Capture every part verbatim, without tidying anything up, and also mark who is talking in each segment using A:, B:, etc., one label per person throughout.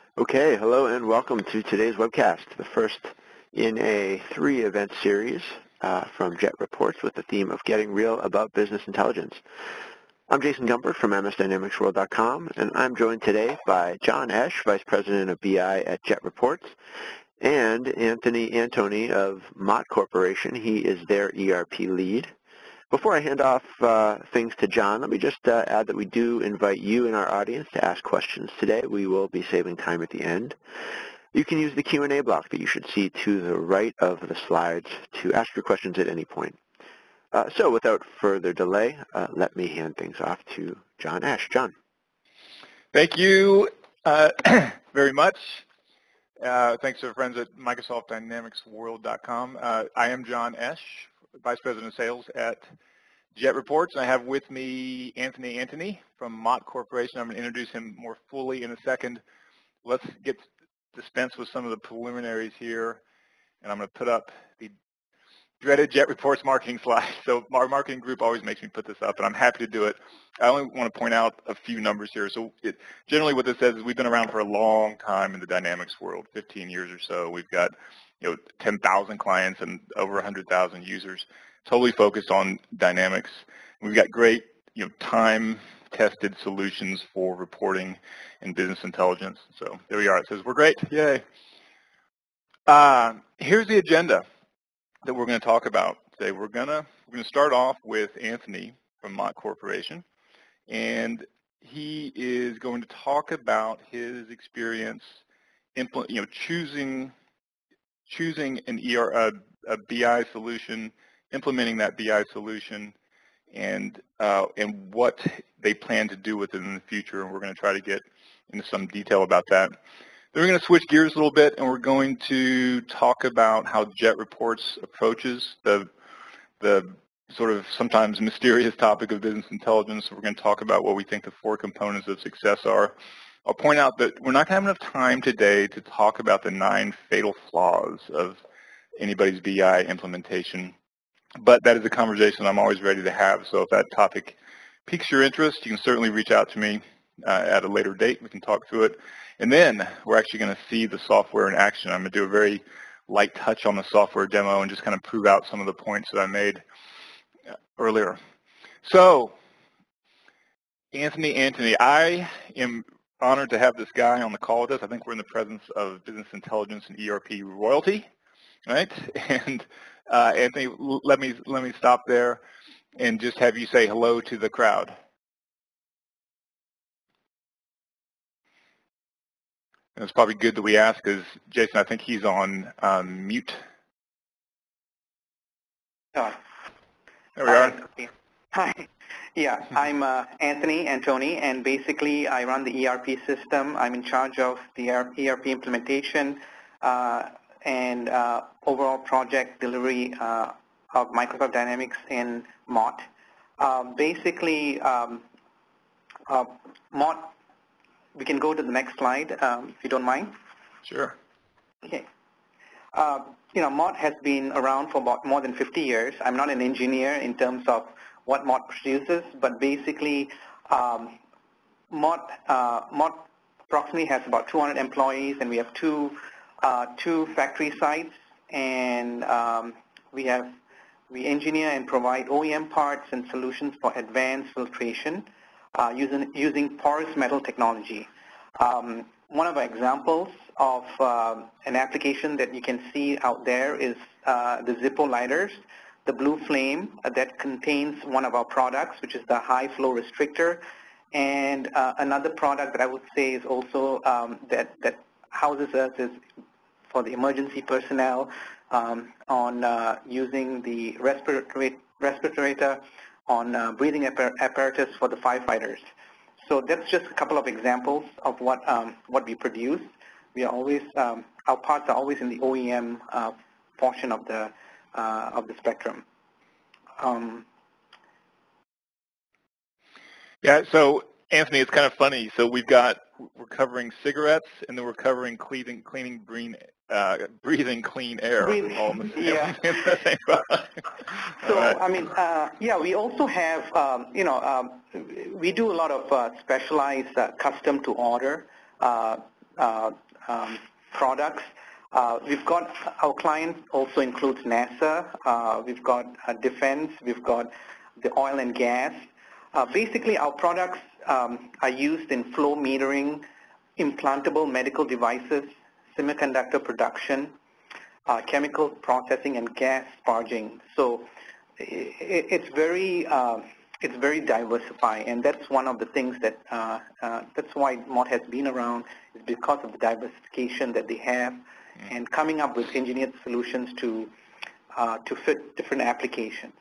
A: Okay, hello and welcome to today's webcast, the first in a three-event series uh, from Jet Reports with the theme of Getting Real About Business Intelligence. I'm Jason Gumpert from M S Dynamics World dot com, and I'm joined today by John Esch, Vice President of B I at Jet Reports, and Anthony Antoni of Mott Corporation. He is their E R P lead. Before I hand off uh, things to John, let me just uh, add that we do invite you in our audience to ask questions today. We will be saving time at the end. You can use the Q and A block that you should see to the right of the slides to ask your questions at any point. Uh, so without further delay, uh, let me hand things off to John Esch. John.
B: Thank you uh, very much. Uh, thanks to our friends at Microsoft Dynamics World dot com. Uh, I am John Esch, Vice President of Sales at Jet Reports. I have with me Anthony Antoni from Mott Corporation. I'm going to introduce him more fully in a second. Let's get dispense with some of the preliminaries here, and I'm going to put up the dreaded Jet Reports marketing slide. So our marketing group always makes me put this up, and I'm happy to do it. I only want to point out a few numbers here. So it, generally what this says is we've been around for a long time in the Dynamics world, fifteen years or so. We've got you know ten thousand clients and over one hundred thousand users, totally focused on Dynamics. We've got great you know time-tested solutions for reporting and business intelligence. So there we are. It says we're great. Yay. Uh, here's the agenda that we're going to talk about today. We're gonna we're gonna start off with Anthony from Mott Corporation, and he is going to talk about his experience, implement, you know, choosing choosing an E R a, a B I solution, implementing that B I solution, and uh, and what they plan to do with it in the future. And we're going to try to get into some detail about that. Then we're going to switch gears a little bit, and we're going to talk about how Jet Reports approaches the the sort of sometimes mysterious topic of business intelligence. We're going to talk about what we think the four components of success are. I'll point out that we're not going to have enough time today to talk about the nine fatal flaws of anybody's B I implementation, but that is a conversation I'm always ready to have. So if that topic piques your interest, you can certainly reach out to me uh, at a later date. We can talk through it. And then we're actually going to see the software in action. I'm going to do a very light touch on the software demo and just kind of prove out some of the points that I made earlier. So, Anthony Antoni, I am honored to have this guy on the call with us. I think we're in the presence of business intelligence and E R P royalty, right? And uh, Anthony, let me let me stop there and just have you say hello to the crowd. And it's probably good that we ask because Jason, I think he's on um, mute.
C: Oh.
B: There we are.
C: Hi. Yeah, I'm uh, Anthony Antoni, and basically I run the E R P system. I'm in charge of the E R P implementation uh, and uh, overall project delivery uh, of Microsoft Dynamics in Mott. Uh, basically, um, uh, Mott, we can go to the next slide, um, if you don't mind.
B: Sure.
C: Okay. Uh, you know, Mott has been around for about more than fifty years. I'm not an engineer in terms of what Mott produces, but basically, um, Mott, uh, Mott approximately has about two hundred employees, and we have two uh, two factory sites, and um, we have we engineer and provide O E M parts and solutions for advanced filtration uh, using using porous metal technology. Um, one of our examples of uh, an application that you can see out there is uh, the Zippo lighters, the blue flame uh, that contains one of our products, which is the high flow restrictor. And uh, another product that I would say is also um, that, that houses us is for the emergency personnel um, on uh, using the respirator, respirator on uh, breathing apparatus for the firefighters. So that's just a couple of examples of what um, what we produce. We are always um, our parts are always in the O E M uh, portion of the uh, of the spectrum. Um,
B: yeah. So Anthony, it's kind of funny. So we've got we're covering cigarettes, and then we're covering cleaning cleaning breathing uh, breathing clean air.
C: Breathing,
B: all in the same,
C: yeah.
B: in the same
C: So
B: right.
C: I mean, uh, yeah, we also have um, you know um, we do a lot of uh, specialized uh, custom to order. Uh, uh, um, products. Uh, we've got, our clients also includes NASA, uh, we've got uh, defense, we've got the oil and gas. Uh, basically, our products um, are used in flow metering, implantable medical devices, semiconductor production, uh, chemical processing, and gas sparging. So it, it's very uh, it's very diversified, and that's one of the things that uh, uh, that's why Mott has been around, is because of the diversification that they have, and coming up with engineered solutions to uh, to fit different applications.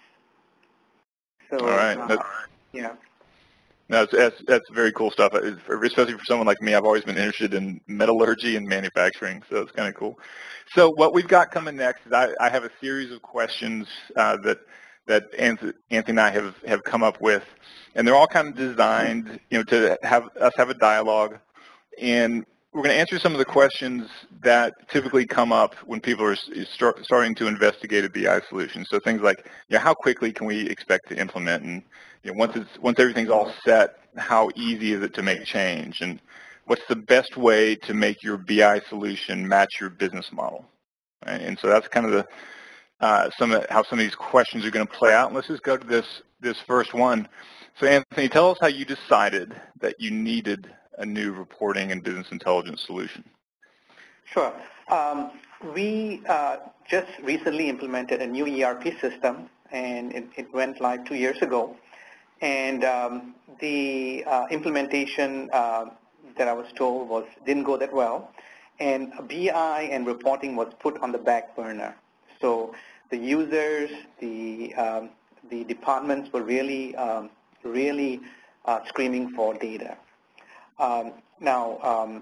C: So,
B: all right.
C: uh, yeah.
B: No, that's, that's, that's very cool stuff, especially for someone like me. I've always been interested in metallurgy and manufacturing, so it's kind of cool. So what we've got coming next is I, I have a series of questions uh, that that Anthony and I have, have come up with, and they're all kind of designed, you know, to have us have a dialogue. And we're going to answer some of the questions that typically come up when people are start, starting to investigate a B I solution. So things like, you know, how quickly can we expect to implement, and you know, once it's once everything's all set, how easy is it to make change, and what's the best way to make your B I solution match your business model? Right? And so that's kind of the uh, some of, how some of these questions are going to play out. And let's just go to this this first one. So Anthony, tell us how you decided that you needed a new reporting and business intelligence solution.
C: Sure. Um, we uh, just recently implemented a new E R P system, and it, it went live two years ago. And um, the uh, implementation uh, that I was told was didn't go that well, and B I and reporting was put on the back burner. So the users, the um, the departments were really um, really uh, screaming for data. Um, now, um,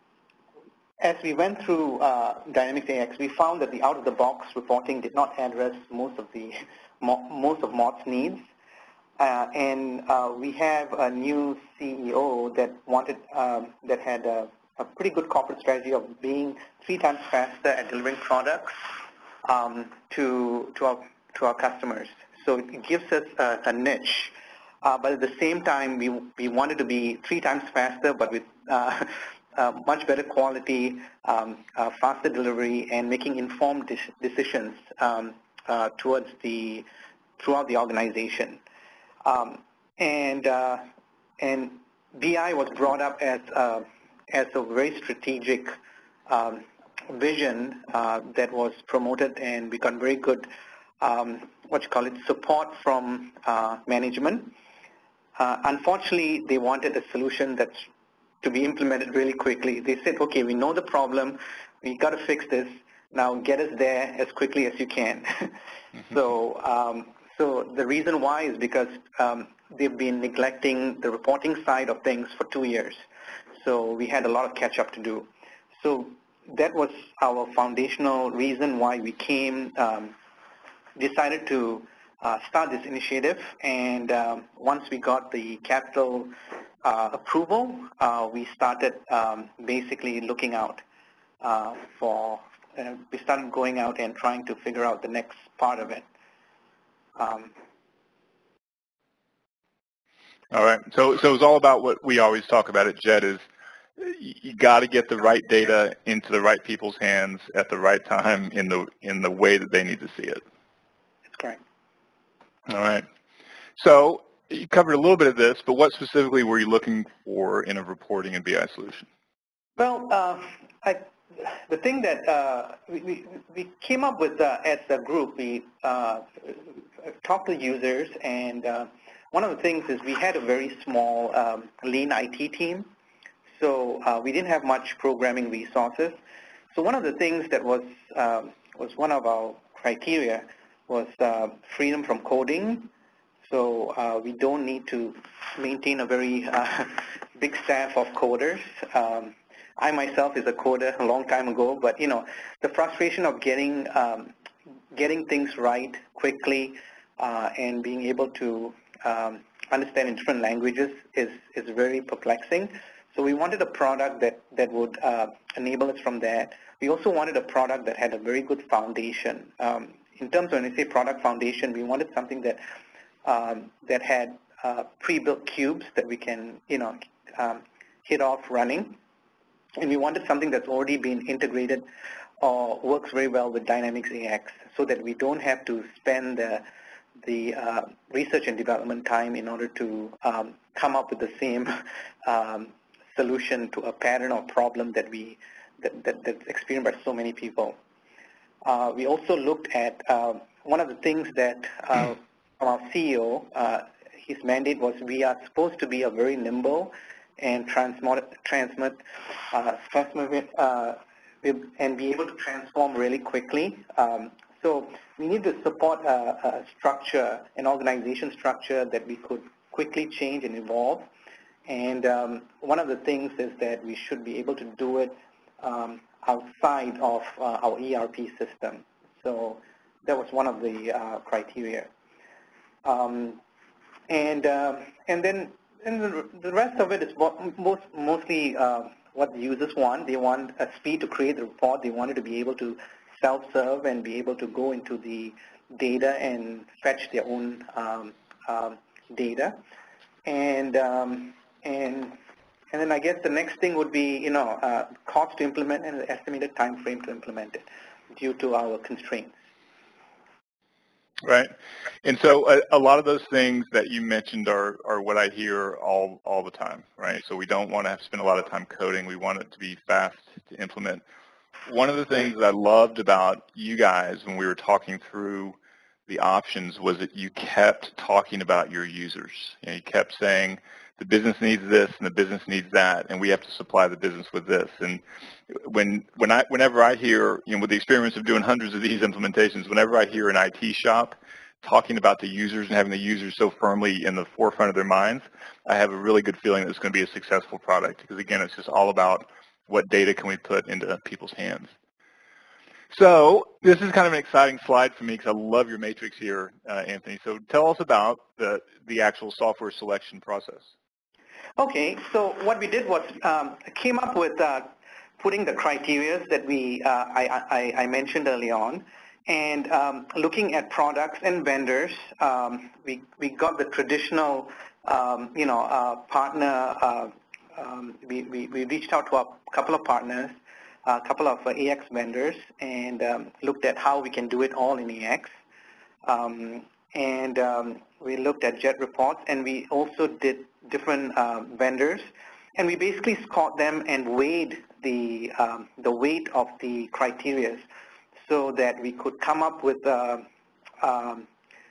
C: as we went through uh, Dynamics A X, we found that the out-of-the-box reporting did not address most of the most of Mott's needs, uh, and uh, we have a new C E O that wanted um, that had a, a pretty good corporate strategy of being three times faster at delivering products um, to to our to our customers. So it gives us a, a niche. Uh, but at the same time, we, we wanted to be three times faster, but with uh, uh, much better quality, um, uh, faster delivery, and making informed de decisions um, uh, towards the throughout the organization. Um, and uh, and B I was brought up as uh, as a very strategic um, vision uh, that was promoted, and we got very good um, what you call it support from uh, management. Uh, unfortunately, they wanted a solution that's to be implemented really quickly. They said, okay, we know the problem, we got to fix this, now get us there as quickly as you can. Mm-hmm. So um, so the reason why is because um, they've been neglecting the reporting side of things for two years. So we had a lot of catch up to do. So that was our foundational reason why we came, um, decided to Uh, start this initiative, and um, once we got the capital uh, approval, uh, we started um, basically looking out uh, for, uh, we started going out and trying to figure out the next part of it. Um,
B: all right, so, so it's all about what we always talk about at Jet is you got to get the right data into the right people's hands at the right time in the, in the way that they need to see it.
C: That's correct.
B: All right. So you covered a little bit of this, but what specifically were you looking for in a reporting and B I solution?
C: Well, uh, I, the thing that uh, we, we, we came up with uh, as a group, we uh, talked to users, and uh, one of the things is we had a very small um, lean I T team, so uh, we didn't have much programming resources. So one of the things that was, um, was one of our criteria was uh, freedom from coding. So uh, we don't need to maintain a very uh, big staff of coders. Um, I myself is a coder a long time ago, but you know, the frustration of getting um, getting things right quickly uh, and being able to um, understand in different languages is is very perplexing. So we wanted a product that that would uh, enable us from that. We also wanted a product that had a very good foundation. Um, in terms of when I say product foundation, we wanted something that Um, that had uh, pre-built cubes that we can, you know, um, hit off running. and we wanted something that's already been integrated or works very well with Dynamics A X, so that we don't have to spend the, the uh, research and development time in order to um, come up with the same um, solution to a pattern or problem that we that, that, that's experienced by so many people. Uh, we also looked at uh, one of the things that uh, from our C E O, uh, his mandate was we are supposed to be a very nimble and transmit, transmit, uh, transmit uh, and be able to transform really quickly. Um, so we need to support a, a structure, an organization structure that we could quickly change and evolve. And um, one of the things is that we should be able to do it um, outside of uh, our E R P system. So that was one of the uh, criteria. Um, and uh, and then and the, the rest of it is what most, mostly uh, what the users want. They want a speed to create the report. They wanted to be able to self-serve and be able to go into the data and fetch their own um, um, data. And um, and and then I guess the next thing would be, you know, uh, cost to implement and the estimated time frame to implement it due to our constraints.
B: Right. And so a, a lot of those things that you mentioned are, are what I hear all, all the time, right? So we don't want to have to spend a lot of time coding. We want it to be fast to implement. One of the things that I loved about you guys when we were talking through the options was that you kept talking about your users. You know, you kept saying the business needs this and the business needs that, and we have to supply the business with this. And when when I whenever I hear, you know, with the experience of doing hundreds of these implementations, whenever I hear an I T shop talking about the users and having the users so firmly in the forefront of their minds, I have a really good feeling that it's going to be a successful product, because again, it's just all about what data can we put into people's hands. So this is kind of an exciting slide for me because I love your matrix here, uh, Anthony. So tell us about the, the actual software selection process.
C: Okay, so what we did was um, came up with uh, putting the criteria that we uh, I, I, I mentioned early on, and um, looking at products and vendors. Um, we we got the traditional, um, you know, uh, partner. Uh, um, we, we we reached out to a couple of partners, a couple of uh, A X vendors, and um, looked at how we can do it all in A X. Um, and um, we looked at Jet reports, and we also did different uh, vendors, and we basically scored them and weighed the um, the weight of the criteria, so that we could come up with a, um,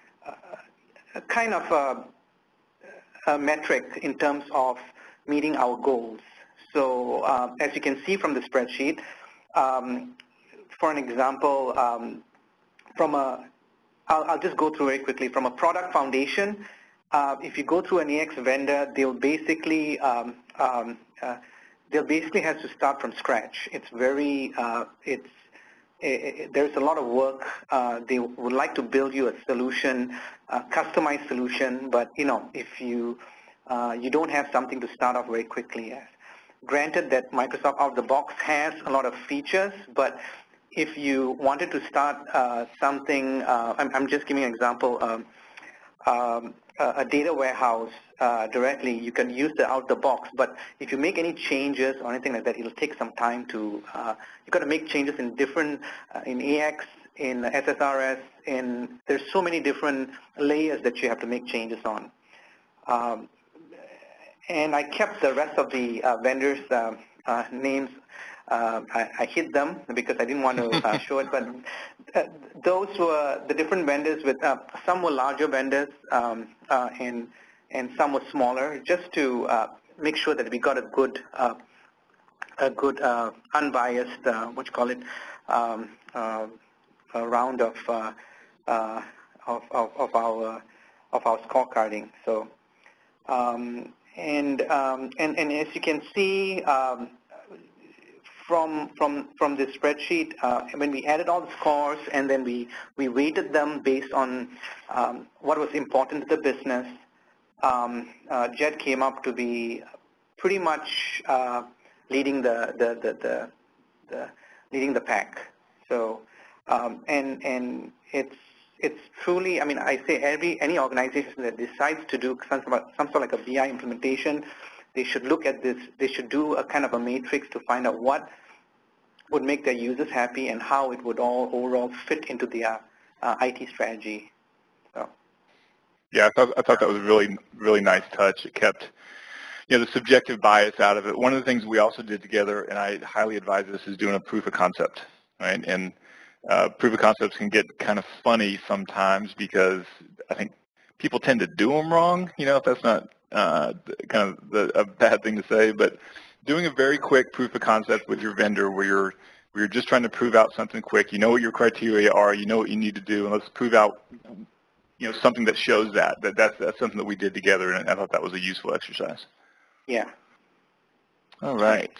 C: a kind of a, a metric in terms of meeting our goals. So uh, as you can see from the spreadsheet, um, for an example, um, from a I'll, I'll just go through very quickly. From a product foundation, uh, if you go through an A X vendor, they'll basically um, um, uh, they'll basically have to start from scratch. It's very uh, it's it, it, there's a lot of work. Uh, they would like to build you a solution, a customized solution, but you know if you uh, you don't have something to start off very quickly at. Granted that Microsoft out of the box has a lot of features, but if you wanted to start uh, something, uh, I'm, I'm just giving an example, um, um, a data warehouse uh, directly, you can use the out the box, but if you make any changes or anything like that, it'll take some time to, uh, you've got to make changes in different, uh, in A X, in S S R S, in, there's so many different layers that you have to make changes on. Um, and I kept the rest of the uh, vendors' uh, uh, names. Uh, I, I hid them because I didn't want to uh, show it, but uh, those were the different vendors. With uh, some were larger vendors, um, uh, and and some were smaller, just to uh, make sure that we got a good, uh, a good uh, unbiased, uh, what you call it, um, uh, a round of, uh, uh, of of of our of our scorecarding. So, um, and um, and and as you can see. Um, From, from, from this spreadsheet, uh, when we added all the scores and then we, we weighted them based on um, what was important to the business, um, uh, Jet came up to be pretty much uh, leading the, the, the, the, the leading the pack. So, um, and, and it's, it's truly, I mean, I say every, any organization that decides to do some, some sort of like a B I implementation, they should look at this, they should do a kind of a matrix to find out what would make their users happy and how it would all overall fit into their uh, I T strategy. So.
B: Yeah, I thought, I thought that was a really, really nice touch. It kept, you know, the subjective bias out of it. One of the things we also did together, and I highly advise this, is doing a proof of concept, right? And uh, proof of concepts can get kind of funny sometimes because I think people tend to do them wrong, you know, if that's not uh, kind of the, a bad thing to say, but doing a very quick proof of concept with your vendor where you're, where you're just trying to prove out something quick, you know what your criteria are, you know what you need to do, and let's prove out, you know, something that shows that. that that's, that's something that we did together, and I thought that was a useful exercise.
C: Yeah.
B: All right.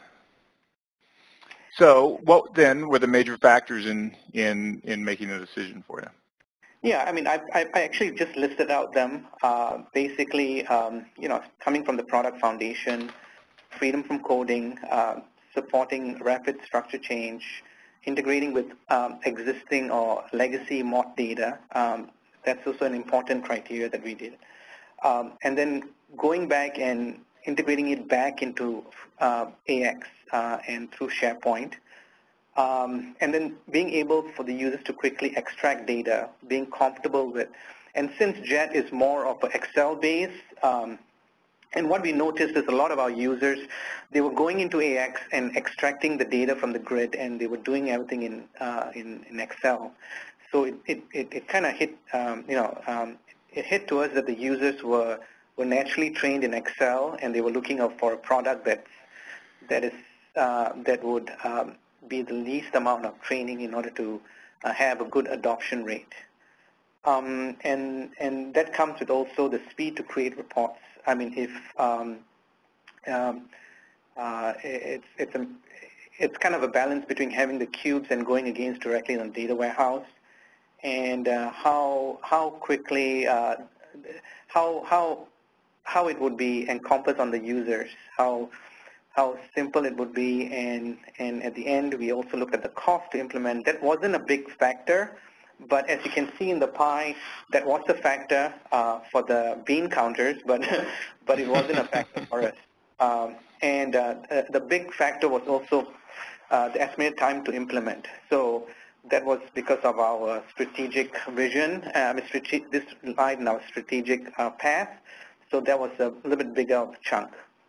B: So what then were the major factors in, in, in making a decision for you?
C: Yeah, I mean, I, I, I actually just listed out them. Uh, basically, um, you know, coming from the product foundation, freedom from coding, uh, supporting rapid structure change, integrating with um, existing or legacy M O T data. Um, that's also an important criteria that we did. Um, and then going back and integrating it back into uh, A X uh, and through SharePoint. Um, and then being able for the users to quickly extract data, being comfortable with, and since Jet is more of an Excel base, um, and what we noticed is a lot of our users, they were going into A X and extracting the data from the grid, and they were doing everything in uh, in, in Excel. So it it, it, it kind of hit um, you know um, it hit to us that the users were were naturally trained in Excel, and they were looking out for a product that that is uh, that would um, be the least amount of training in order to uh, have a good adoption rate. Um, and and that comes with also the speed to create reports. I mean, if um, um, uh, it's it's a it's kind of a balance between having the cubes and going against directly on data warehouse, and uh, how how quickly uh, how how how it would be encompassed on the users, how how simple it would be, and and at the end we also looked at the cost to implement. That wasn't a big factor. But as you can see in the pie, that was a factor uh, for the bean counters, but but it wasn't a factor for us. Um, and uh, the big factor was also uh, the estimated time to implement. So that was because of our strategic vision. Um, strate- this lied in our strategic uh, path. So that was a little bit bigger chunk.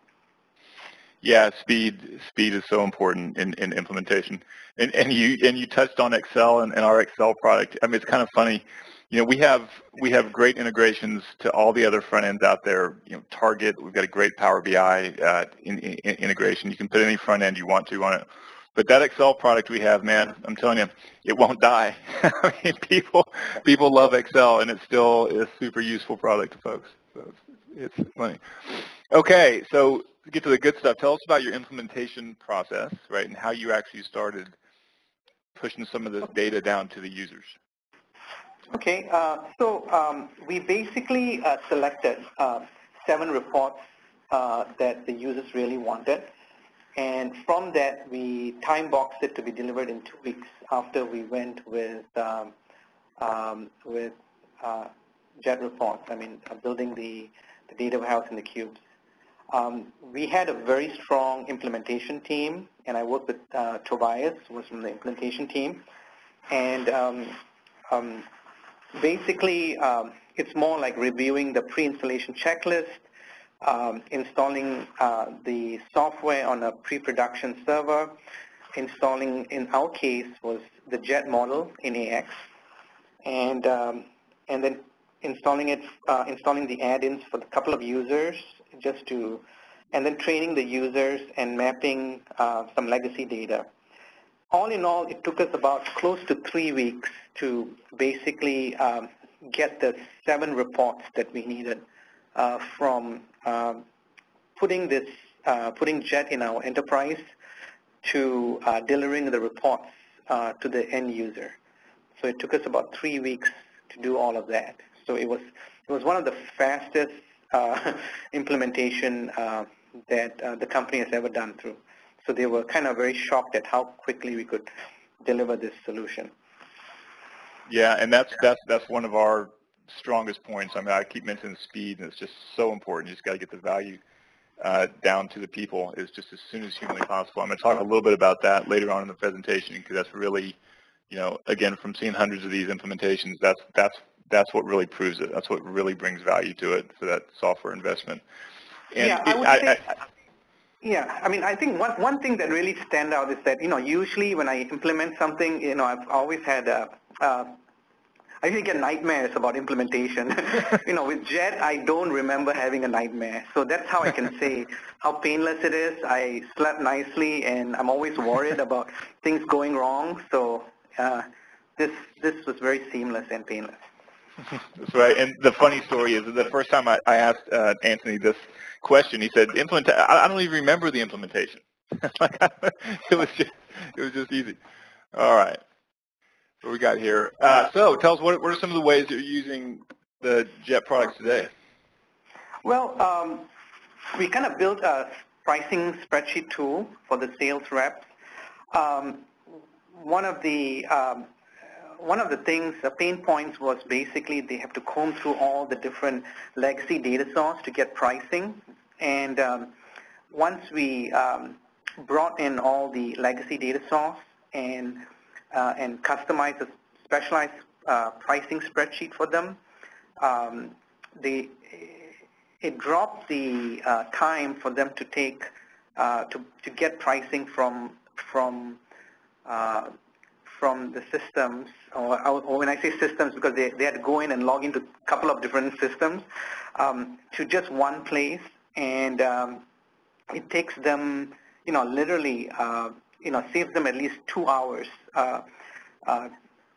B: Yeah, speed speed is so important in, in implementation. And and you and you touched on Excel and, and our Excel product. I mean, it's kind of funny. You know, we have we have great integrations to all the other front ends out there. You know, Target. We've got a great Power B I uh, in, in, integration. You can put any front end you want to on it. But that Excel product we have, man, I'm telling you, it won't die. I mean, people people love Excel, and it's still a super useful product to folks. So it's, it's funny. Okay, so to get to the good stuff, tell us about your implementation process, right, and how you actually started pushing some of this data down to the users.
C: Okay, uh, so um, we basically uh, selected uh, seven reports uh, that the users really wanted, and from that we time boxed it to be delivered in two weeks after we went with um, um, with uh, Jet reports. I mean, uh, building the, the data warehouse in the cubes. Um, we had a very strong implementation team, and I worked with uh, Tobias, who was from the implementation team, and um, um, basically um, it's more like reviewing the pre-installation checklist, um, installing uh, the software on a pre-production server, installing, in our case, was the Jet model in A X, and um, and then installing it, uh, installing the add-ins for a couple of users, just to, and then training the users and mapping uh, some legacy data. All in all, it took us about close to three weeks to basically um, get the seven reports that we needed uh, from um, putting this, uh, putting Jet in our enterprise to uh, delivering the reports uh, to the end user. So it took us about three weeks to do all of that. So it was it was one of the fastest uh, implementation uh, that uh, the company has ever done through. So they were kind of very shocked at how quickly we could deliver this solution.
B: Yeah, and that's that's that's one of our strongest points. I mean, I keep mentioning speed, and it's just so important. You just got to get the value uh, down to the people is just as soon as humanly possible. I'm going to talk a little bit about that later on in the presentation because that's really, you know, again, from seeing hundreds of these implementations, that's that's that's what really proves it. That's what really brings value to it for that software investment. And
C: yeah, I would
B: it,
C: say.
B: I, I,
C: Yeah, I mean, I think one one thing that really stand out is that, you know, usually when I implement something, you know, I've always had a, uh, I usually get nightmares about implementation. You know, with Jet, I don't remember having a nightmare. So that's how I can say how painless it is. I slept nicely, and I'm always worried about things going wrong. So uh, this this was very seamless and painless.
B: That's right. And the funny story is that the first time I, I asked uh, Anthony this question, he said, "Implement. I, I don't even remember the implementation." Like, it was just, it was just easy. All right. What we got here? Uh, so, tell us what, what are some of the ways that you're using the Jet products today?
C: Well, um, we kind of built a pricing spreadsheet tool for the sales reps. Um, one of the um, one of the things, the pain points was basically they have to comb through all the different legacy data sources to get pricing. And um, once we um, brought in all the legacy data source and uh, and customized a specialized uh, pricing spreadsheet for them, um, they it dropped the uh, time for them to take uh, to to get pricing from from uh, from the systems, or, or when I say systems, because they, they had to go in and log into a couple of different systems, um, to just one place, and um, it takes them, you know, literally, uh, you know, saves them at least two hours uh, uh,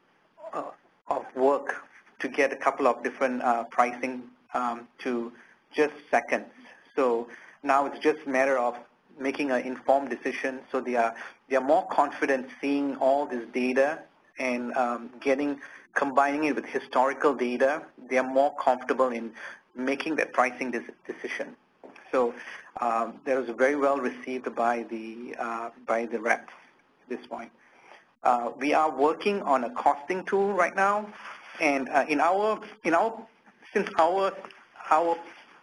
C: of work to get a couple of different uh, pricing um, to just seconds. So now it's just a matter of making an informed decision, so they are they are more confident seeing all this data and um, getting combining it with historical data. They are more comfortable in making that pricing decision. So um, that was very well received by the uh, by the reps at this point. Uh, we are working on a costing tool right now, and uh, in our in our since our our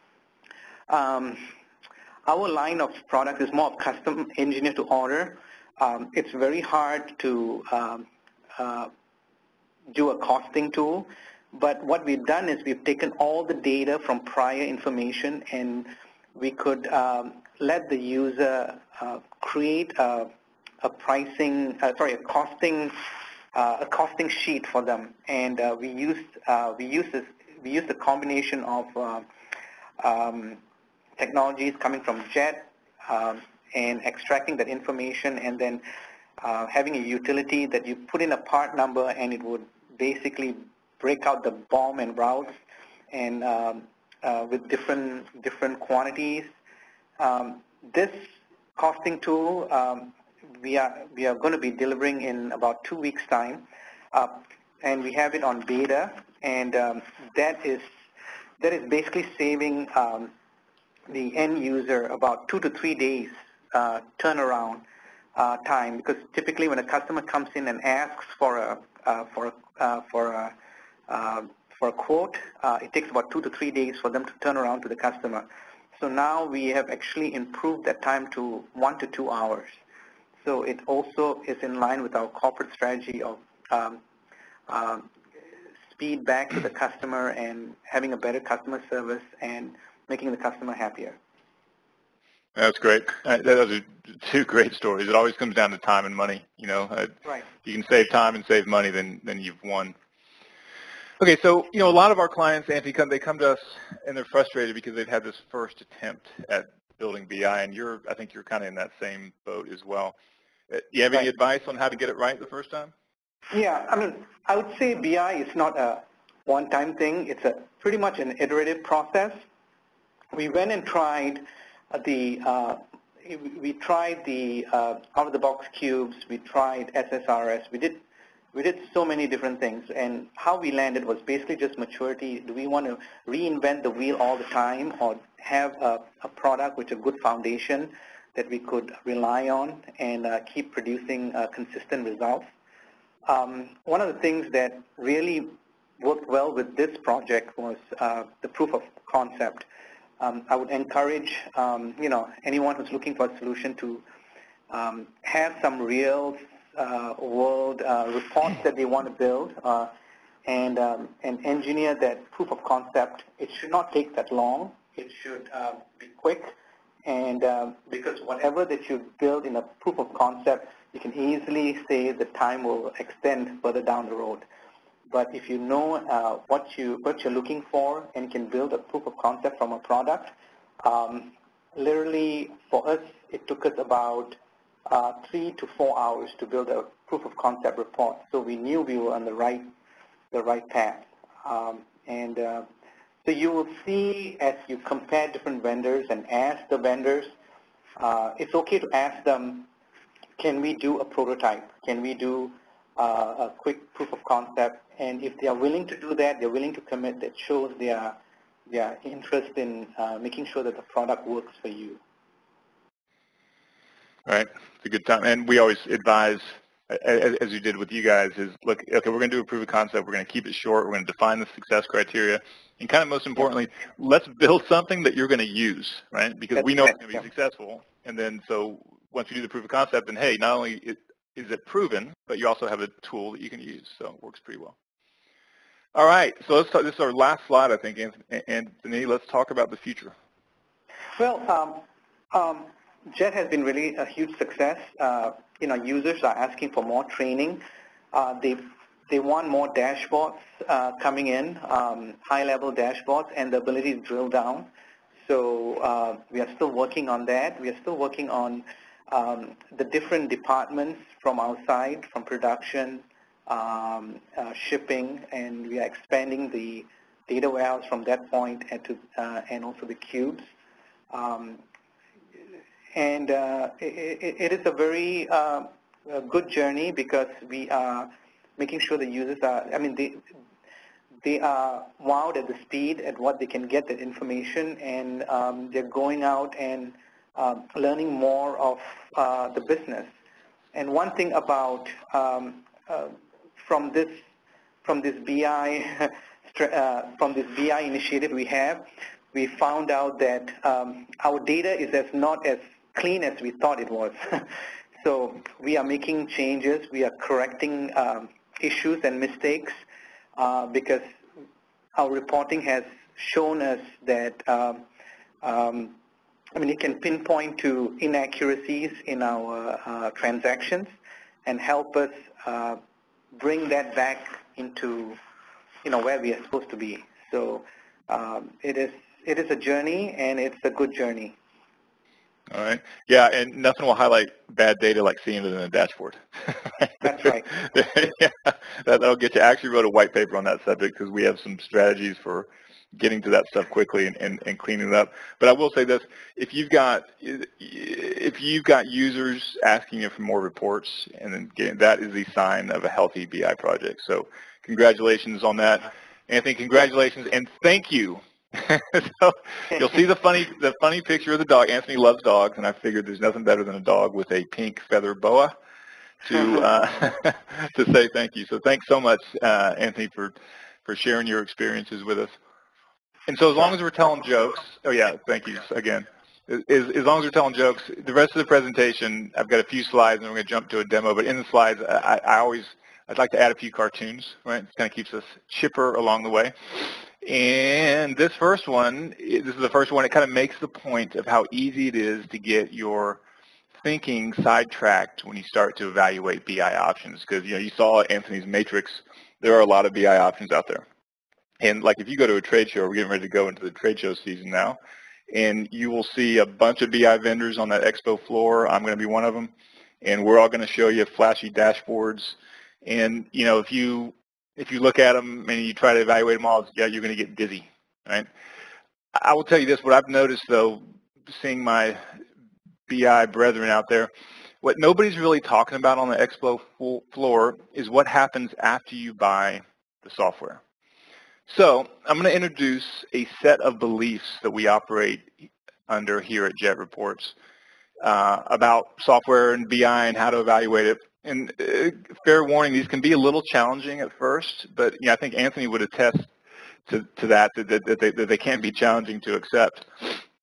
C: um, our line of product is more custom engineer to order. Um, it's very hard to um, uh, do a costing tool, but what we've done is we've taken all the data from prior information, and we could um, let the user uh, create a, a pricing, uh, sorry, a costing, uh, a costing sheet for them, and uh, we used uh, we use this we used a combination of uh, um, technologies coming from Jet um, and extracting that information, and then uh, having a utility that you put in a part number and it would basically break out the B O M and routes and um, uh, with different different quantities. Um, this costing tool um, we are we are going to be delivering in about two weeks time, uh, and we have it on beta, and um, that is that is basically saving um, the end user about two to three days uh, turnaround uh, time, because typically when a customer comes in and asks for a uh, for uh, for a uh, for a quote, uh, it takes about two to three days for them to turn around to the customer. So now we have actually improved that time to one to two hours. So it also is in line with our corporate strategy of um, um, speed back to the customer and having a better customer service and making the customer happier.
B: That's great. Uh, those are two great stories. It always comes down to time and money. You know, uh,
C: right.
B: You can save time and save money, then then you've won. Okay, so you know, a lot of our clients, Anthony, come they come to us and they're frustrated because they've had this first attempt at building B I, and you're, I think you're kind of in that same boat as well. Uh, do you have any
C: right.
B: advice on how to get it right the first time?
C: Yeah, I mean, I would say B I is not a one-time thing. It's a pretty much an iterative process. We went and tried the uh, we tried the uh, out-of-the-box cubes. We tried S S R S. We did we did so many different things, and how we landed was basically just maturity. Do we want to reinvent the wheel all the time, or have a, a product with a good foundation that we could rely on and uh, keep producing uh, consistent results? Um, one of the things that really worked well with this project was uh, the proof of concept. um, I would encourage um, you know anyone who's looking for a solution to um, have some real uh, world uh, reports that they want to build uh, and, um, and engineer that proof of concept. It should not take that long. It should uh, be quick, and uh, because whatever that you build in a proof of concept, you can easily say the time will extend further down the road. But if you know uh, what you what you're looking for and can build a proof of concept from a product, um, literally for us it took us about uh, three to four hours to build a proof of concept report. So we knew we were on the right the right path. Um, and uh, so you will see as you compare different vendors and ask the vendors, uh, it's okay to ask them, can we do a prototype? Can we do uh, a quick proof of concept? And if they are willing to do that, they're willing to commit, that shows their, their interest in uh, making sure that the product works for you.
B: Right. It's a good time. And we always advise, as you did with you guys, is look, okay, we're going to do a proof of concept. We're going to keep it short. We're going to define the success criteria. And kind of most importantly, let's build something that you're going to use, right? Because
C: That's
B: we know
C: right.
B: it's going to be
C: Yeah.
B: successful. And then so once you do the proof of concept, then hey, not only is it proven, but you also have a tool that you can use. So it works pretty well. All right. So let's talk, this is our last slide, I think, Anthony. Let's talk about the future.
C: Well, um, um, Jet has been really a huge success. Uh, you know, users are asking for more training. Uh, they they want more dashboards uh, coming in, um, high-level dashboards, and the ability to drill down. So uh, we are still working on that. We are still working on um, the different departments from our side, from production, um, uh, shipping, and we are expanding the data warehouse from that point and, to, uh, and also the cubes. Um, and uh, it, it is a very uh, a good journey because we are making sure the users are, I mean, they, they are wowed at the speed at what they can get that information, and um, they're going out and uh, learning more of uh, the business. And one thing about um, uh, from this from this B I uh, from this B I initiative we have, we found out that um, our data is as not as clean as we thought it was. So we are making changes. We are correcting um, issues and mistakes uh, because our reporting has shown us that um, um, I mean, it can pinpoint to inaccuracies in our uh, transactions and help us uh, bring that back into, you know, where we are supposed to be. So um, it is it is a journey, and it's a good journey.
B: All right. Yeah, and nothing will highlight bad data like seeing it in a dashboard.
C: That's right.
B: Yeah, that, that'll get you. I actually wrote a white paper on that subject because we have some strategies for getting to that stuff quickly and, and, and cleaning it up. But I will say this, if you've got if you've got users asking you for more reports, and then getting, that is the sign of a healthy B I project. So congratulations on that. Anthony, congratulations and thank you. So you'll see the funny the funny picture of the dog. Anthony loves dogs, and I figured there's nothing better than a dog with a pink feather boa to uh, to say thank you. So thanks so much, uh, Anthony, for for sharing your experiences with us. And so as long as we're telling jokes, oh yeah, thank you again. As, as long as we're telling jokes, the rest of the presentation, I've got a few slides, and we're going to jump to a demo. But in the slides, I, I always I'd like to add a few cartoons, right? It kind of keeps us chipper along the way. And this first one, this is the first one, it kind of makes the point of how easy it is to get your thinking sidetracked when you start to evaluate B I options. Because, you know, you saw Anthony's matrix, there are a lot of B I options out there. And like if you go to a trade show, we're getting ready to go into the trade show season now, and you will see a bunch of B I vendors on that expo floor. I'm going to be one of them. And we're all going to show you flashy dashboards. And, you know, if you if you look at them and you try to evaluate them all, yeah, you're going to get dizzy, right? I will tell you this, what I've noticed, though, seeing my B I brethren out there, what nobody's really talking about on the expo floor is what happens after you buy the software. So I'm going to introduce a set of beliefs that we operate under here at Jet Reports uh, about software and B I and how to evaluate it. And uh, fair warning, these can be a little challenging at first, but you know, I think Anthony would attest to, to that, that, that, they, that they can be challenging to accept.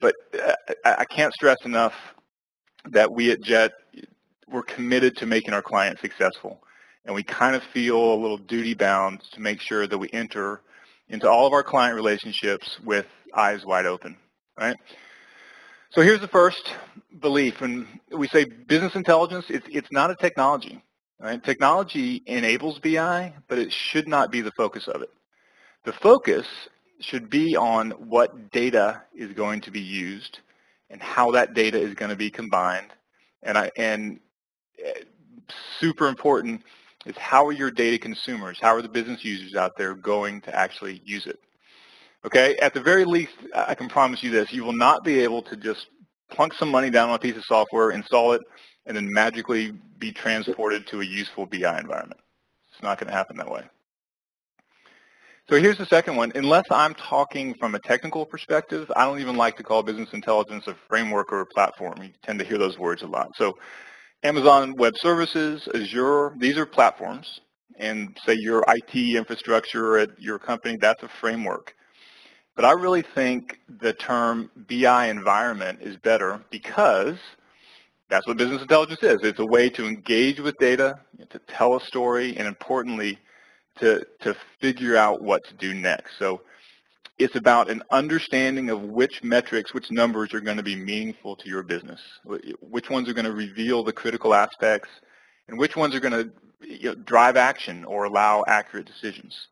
B: But I, I can't stress enough that we at Jet, we're committed to making our clients successful. And we kind of feel a little duty bound to make sure that we enter into all of our client relationships with eyes wide open, right? So here's the first belief, and we say business intelligence, it's, it's not a technology, right? Technology enables B I, but it should not be the focus of it. The focus should be on what data is going to be used and how that data is going to be combined. And, I, and super important is how are your data consumers, how are the business users out there going to actually use it? Okay, at the very least, I can promise you this, you will not be able to just plunk some money down on a piece of software, install it, and then magically be transported to a useful B I environment. It's not going to happen that way. So here's the second one. Unless I'm talking from a technical perspective, I don't even like to call business intelligence a framework or a platform. You tend to hear those words a lot. So Amazon Web Services, Azure, these are platforms. And say your I T infrastructure at your company, that's a framework. But I really think the term B I environment is better because that's what business intelligence is. It's a way to engage with data, to tell a story, and importantly, to, to figure out what to do next. So it's about an understanding of which metrics, which numbers are going to be meaningful to your business, which ones are going to reveal the critical aspects, and which ones are going to you know, drive action or allow accurate decisions.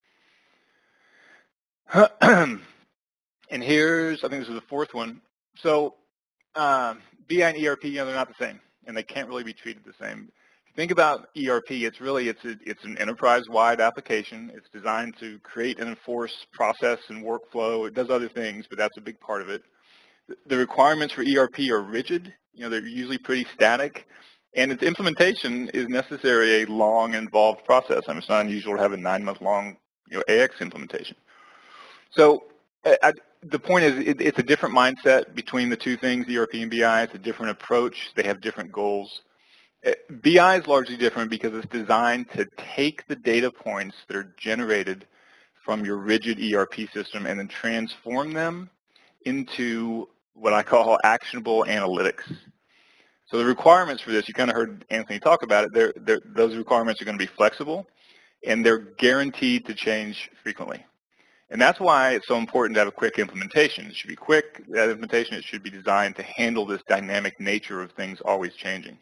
B: And here's, I think this is the fourth one. So um, B I and E R P, you know, they're not the same, and they can't really be treated the same. If you think about E R P, it's really, it's, a, it's an enterprise-wide application. It's designed to create and enforce process and workflow. It does other things, but that's a big part of it. The requirements for E R P are rigid. You know, they're usually pretty static. And its implementation is necessarily a long, involved process. I mean, it's not unusual to have a nine-month-long you know, A X implementation. So I, the point is it, it's a different mindset between the two things, E R P and B I. It's a different approach. They have different goals. B I is largely different because it's designed to take the data points that are generated from your rigid E R P system and then transform them into what I call actionable analytics. So the requirements for this, you kind of heard Anthony talk about it, they're, they're, those requirements are going to be flexible and they're guaranteed to change frequently. And that's why it's so important to have a quick implementation. It should be quick, that implementation, it should be designed to handle this dynamic nature of things always changing.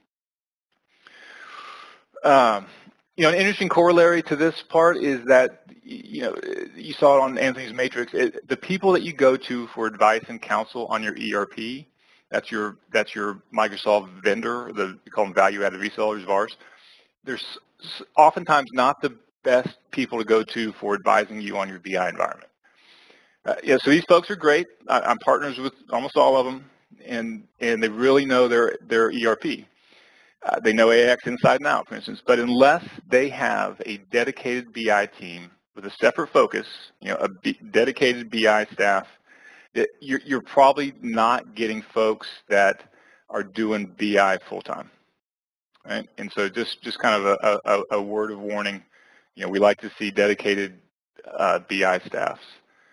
B: Um, you know, an interesting corollary to this part is that, you know, you saw it on Anthony's matrix, it, the people that you go to for advice and counsel on your E R P, that's your, that's your Microsoft vendor, the, we call them value-added resellers of ours, they're oftentimes not the best people to go to for advising you on your B I environment. Uh, yeah, so these folks are great. I, I'm partners with almost all of them, and, and they really know their, their E R P. Uh, they know A X inside and out, for instance, but unless they have a dedicated B I team with a separate focus, you know, a B, dedicated B I staff, it, you're, you're probably not getting folks that are doing B I full-time, right? And so just, just kind of a, a, a word of warning, you know, we like to see dedicated uh, B I staffs.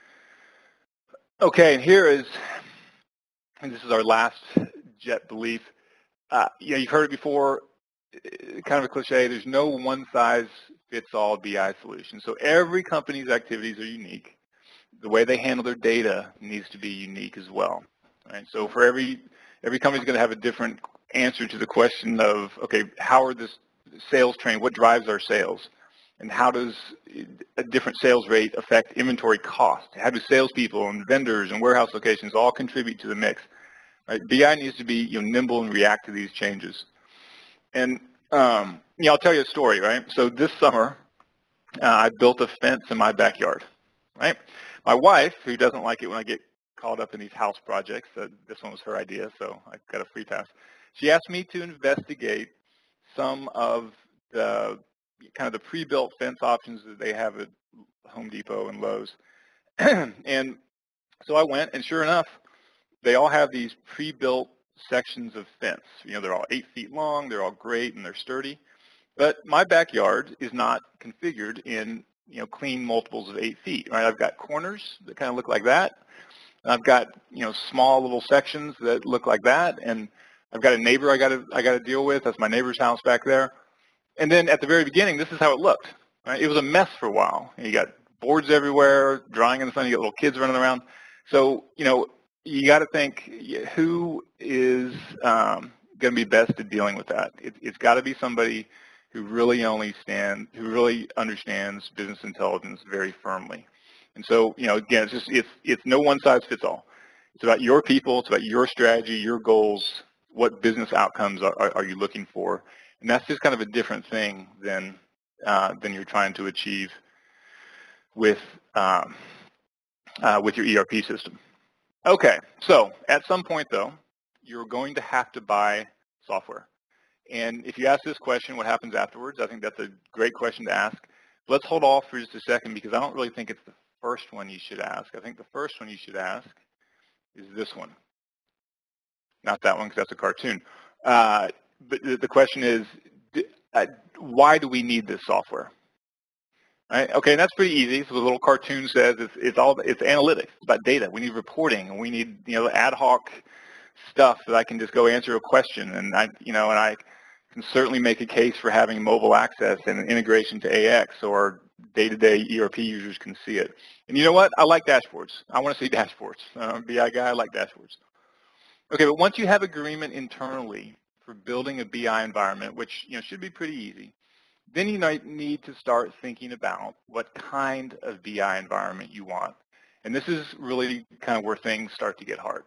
B: Okay, and here is, and this is our last Jet belief. Uh, you know, you've heard it before, kind of a cliche, there's no one-size-fits-all B I solution. So every company's activities are unique. The way they handle their data needs to be unique as well. Right? So for every, every company's going to have a different answer to the question of, okay, how are this sales trained? What drives our sales? And how does a different sales rate affect inventory cost? How do salespeople and vendors and warehouse locations all contribute to the mix? Right? B I needs to be you know, nimble and react to these changes. And um, you know, I'll tell you a story, right? So this summer, uh, I built a fence in my backyard, right? My wife, who doesn't like it when I get caught up in these house projects, uh, this one was her idea, so I got a free pass. She asked me to investigate some of the kind of the pre-built fence options that they have at Home Depot and Lowe's. And so I went, and sure enough, they all have these pre-built sections of fence. You know, they're all eight feet long, they're all great, and they're sturdy. But my backyard is not configured in, you know, clean multiples of eight feet, right? I've got corners that kind of look like that, And I've got, you know, small little sections that look like that, and I've got a neighbor I got to I got to deal with. That's my neighbor's house back there. And then at the very beginning, this is how it looked. Right? It was a mess for a while. You got boards everywhere, drying in the sun. You got little kids running around. So, you know, you got to think who is um, going to be best at dealing with that. It, it's got to be somebody who really only stand, who really understands business intelligence very firmly. And so, you know, again, it's just it's it's no one size fits all. It's about your people. It's about your strategy, your goals. What business outcomes are, are, are you looking for? And that's just kind of a different thing than uh, than you're trying to achieve with um, uh, with your E R P system. Okay, so at some point though, you're going to have to buy software. And if you ask this question, what happens afterwards? I think that's a great question to ask. Let's hold off for just a second because I don't really think it's the first one you should ask. I think the first one you should ask is this one. Not that one because that's a cartoon. Uh, but the question is, uh, why do we need this software? Right? Okay, and that's pretty easy. So the little cartoon says it's, it's all it's analytics, it's about data. We need reporting, and we need you know ad hoc stuff that I can just go answer a question, and I you know and I can certainly make a case for having mobile access and integration to A X, or day-to-day E R P users can see it. And you know what? I like dashboards. I want to see dashboards. I'm a B I guy. I like dashboards. Okay, but once you have agreement internally for building a B I environment, which you know should be pretty easy, then you might need to start thinking about what kind of B I environment you want. And this is really kind of where things start to get hard.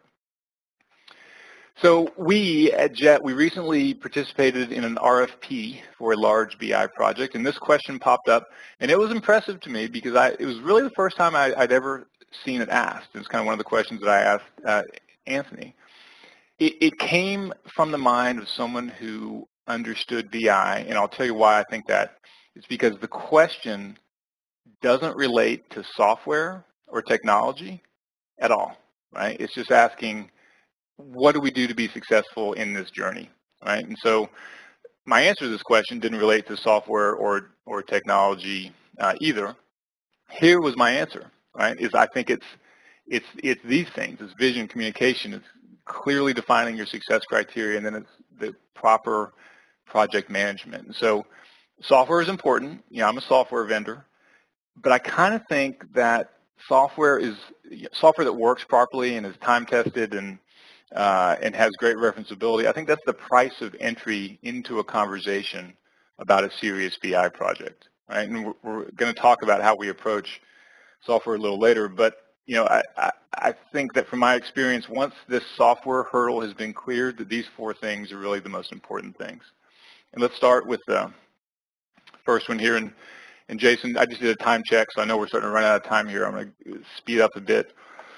B: So we at Jet, we recently participated in an R F P for a large B I project, and this question popped up, and it was impressive to me because I, it was really the first time I, I'd ever seen it asked. It's kind of one of the questions that I asked uh, Anthony. It, it came from the mind of someone who understood B I, and I'll tell you why I think that. It's because the question doesn't relate to software or technology at all, right? It's just asking, what do we do to be successful in this journey, right? And so my answer to this question didn't relate to software or, or technology uh, either. Here was my answer, right, is I think it's, it's, it's these things. It's vision, communication, it's clearly defining your success criteria, and then it's the proper project management. And so software is important. You know, I'm a software vendor, but I kind of think that software is software that works properly and is time tested and uh, and has great referenceability. I think that's the price of entry into a conversation about a serious B I project, right? And we're, we're going to talk about how we approach software a little later, but you know, I, I, I think that from my experience, once this software hurdle has been cleared, that these four things are really the most important things. And let's start with the first one here. And, and Jason, I just did a time check, so I know we're starting to run out of time here. I'm going to speed up a bit.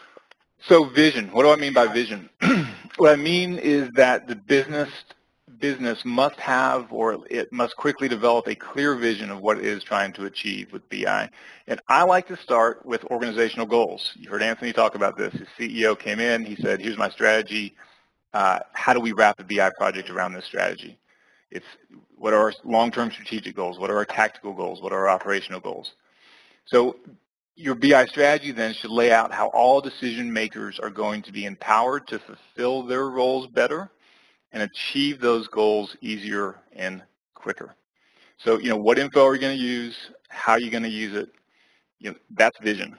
B: So vision, what do I mean by vision? What I mean is that the business business must have, or it must quickly develop a clear vision of what it is trying to achieve with B I. And I like to start with organizational goals. You heard Anthony talk about this. His C E O came in, he said, here's my strategy. Uh, how do we wrap a B I project around this strategy? It's what are our long-term strategic goals? What are our tactical goals? What are our operational goals? So your B I strategy then should lay out how all decision makers are going to be empowered to fulfill their roles better and achieve those goals easier and quicker. So, you know, what info are you going to use? How are you going to use it? You know, that's vision.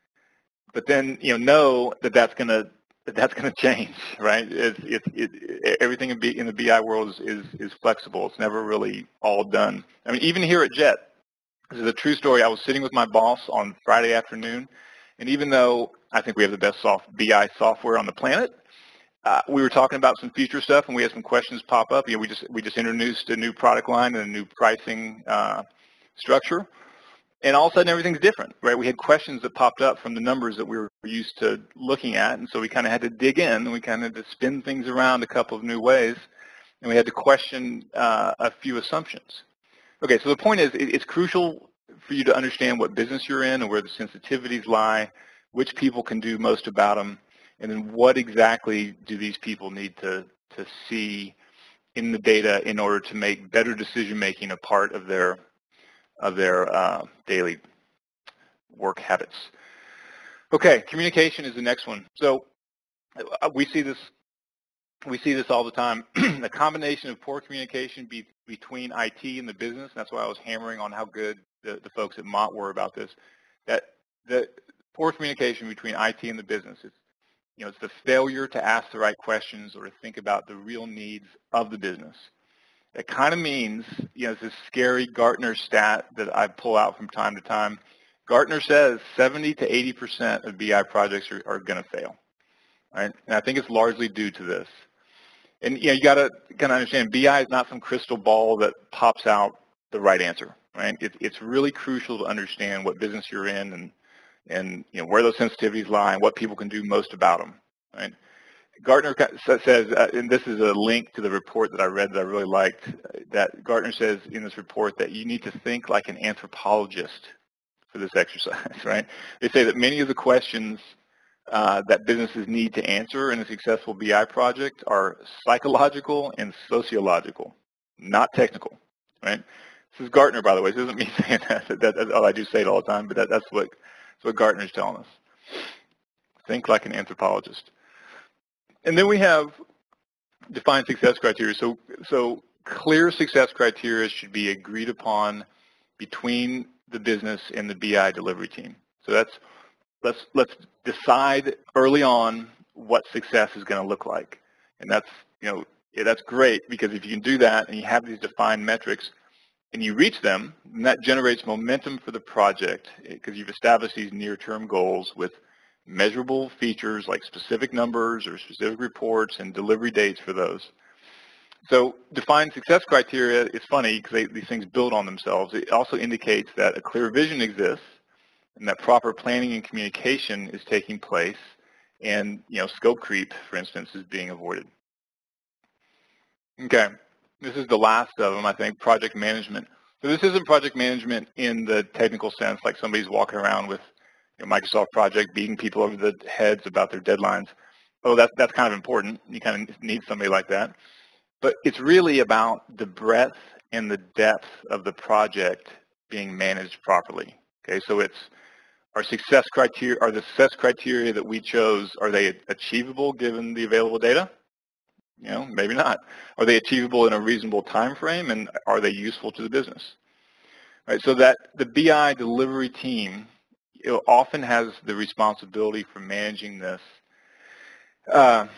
B: But then, you know, know that that's going to that that's going to change, right? It's, it's, it, everything in, B, in the B I world is, is is flexible. It's never really all done. I mean, even here at Jet, this is a true story. I was sitting with my boss on Friday afternoon, and even though I think we have the best soft B I software on the planet, Uh, we were talking about some future stuff, and we had some questions pop up. You know, we just we just introduced a new product line and a new pricing uh, structure, and all of a sudden everything's different, right? We had questions that popped up from the numbers that we were used to looking at, and so we kind of had to dig in, and we kind of had to spin things around a couple of new ways, and we had to question uh, a few assumptions. Okay, so the point is, it, it's crucial for you to understand what business you're in and where the sensitivities lie, which people can do most about them, and then what exactly do these people need to, to see in the data in order to make better decision-making a part of their, of their uh, daily work habits. Okay, communication is the next one. So uh, we see this we see this all the time. A combination of poor communication be, between I T and the business. That's why I was hammering on how good the, the folks at Mott were about this. That the poor communication between I T and the business. It's, you know, it's the failure to ask the right questions or to think about the real needs of the business. That kind of means, you know, it's this scary Gartner stat that I pull out from time to time. Gartner says seventy to eighty percent of B I projects are, are going to fail, right? And I think it's largely due to this. And you know, you got to kind of understand, B I is not some crystal ball that pops out the right answer, right? It, it's really crucial to understand what business you're in and, and you know, where those sensitivities lie and what people can do most about them, right? Gartner says, uh, and this is a link to the report that I read that I really liked, that Gartner says in this report that you need to think like an anthropologist for this exercise, right? They say that many of the questions uh, that businesses need to answer in a successful B I project are psychological and sociological, not technical, right? This is Gartner, by the way. This isn't me saying that. that, that oh, I do say it all the time, but that, that's what that's what Gartner's telling us. Think like an anthropologist. And then we have defined success criteria. So, so clear success criteria should be agreed upon between the business and the B I delivery team. So that's let's let's decide early on what success is going to look like, and that's you know yeah, that's great because if you can do that and you have these defined metrics and you reach them, then that generates momentum for the project because you've established these near-term goals with measurable features like specific numbers or specific reports and delivery dates for those. So defined success criteria is funny because these things build on themselves. It also indicates that a clear vision exists and that proper planning and communication is taking place and, you know, scope creep, for instance, is being avoided. Okay, this is the last of them, I think, project management. So this isn't project management in the technical sense, like somebody's walking around with you know, Microsoft Project, beating people over the heads about their deadlines. Oh, that's, that's kind of important. You kind of need somebody like that. But it's really about the breadth and the depth of the project being managed properly. Okay, so it's our success criteria, are the success criteria that we chose, are they achievable given the available data? You know, maybe not. Are they achievable in a reasonable time frame, and are they useful to the business? Right, so that the B I delivery team it often has the responsibility for managing this uh,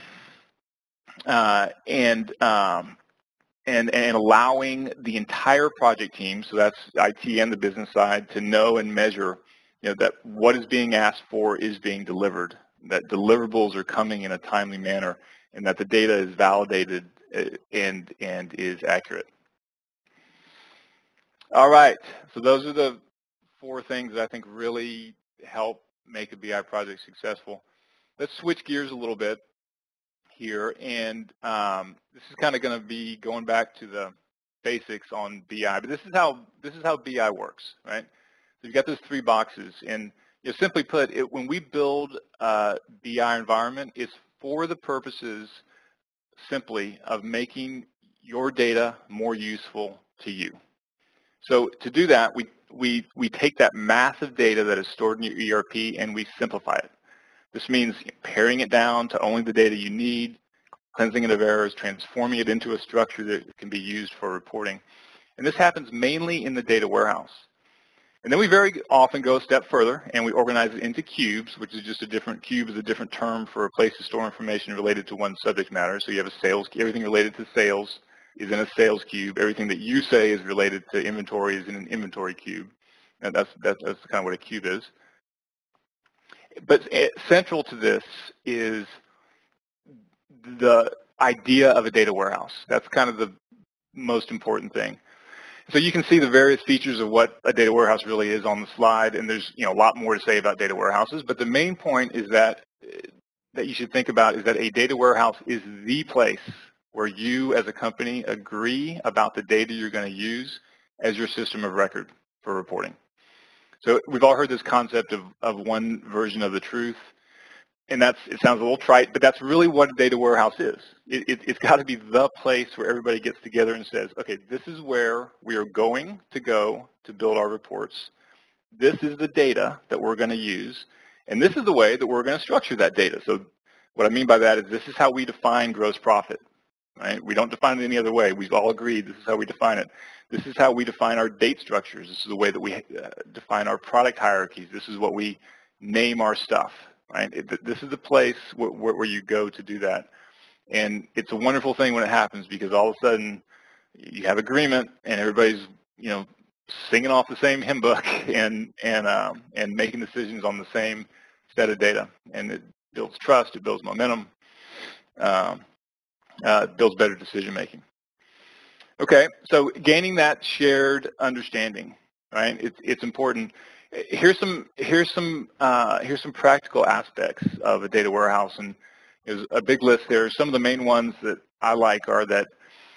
B: uh, and, um, and, and allowing the entire project team, so that's I T and the business side, to know and measure you know, that what is being asked for is being delivered, that deliverables are coming in a timely manner, and that the data is validated and, and is accurate. All right, so those are the four things that I think really help make a B I project successful. Let's switch gears a little bit here, and um, this is kind of going to be going back to the basics on B I, but this is how this is how B I works, right? So you've got those three boxes, and you know, simply put, it, when we build a B I environment, it's for the purposes simply of making your data more useful to you. So to do that, we, we, we take that massive data that is stored in your E R P and we simplify it. This means paring it down to only the data you need, cleansing it of errors, transforming it into a structure that can be used for reporting. And this happens mainly in the data warehouse. And then we very often go a step further and we organize it into cubes, which is just a different, cube is a different term for a place to store information related to one subject matter. So you have a sales, everything related to sales is in a sales cube. Everything that you say is related to inventory is in an inventory cube. And that's, that's, that's kind of what a cube is. But central to this is the idea of a data warehouse. That's kind of the most important thing. So you can see the various features of what a data warehouse really is on the slide, and there's you know a lot more to say about data warehouses, but the main point is that that you should think about is that a data warehouse is the place where you as a company agree about the data you're going to use as your system of record for reporting. So we've all heard this concept of, of one version of the truth. And that's, it sounds a little trite, but that's really what a data warehouse is. It, it, it's got to be the place where everybody gets together and says, okay, this is where we are going to go to build our reports. This is the data that we're going to use. And this is the way that we're going to structure that data. So what I mean by that is this is how we define gross profit. Right? We don't define it any other way. We've all agreed this is how we define it. This is how we define our date structures. This is the way that we uh, define our product hierarchies. This is what we name our stuff. Right? It, this is the place where, where you go to do that. And it's a wonderful thing when it happens because all of a sudden you have agreement and everybody's, you know, singing off the same hymn book and and um, and making decisions on the same set of data. And it builds trust. It builds momentum. Um, Uh, builds better decision making. Okay, so gaining that shared understanding, right? It's it's important. Here's some here's some uh, here's some practical aspects of a data warehouse, and there's a big list there. Some of the main ones that I like are that,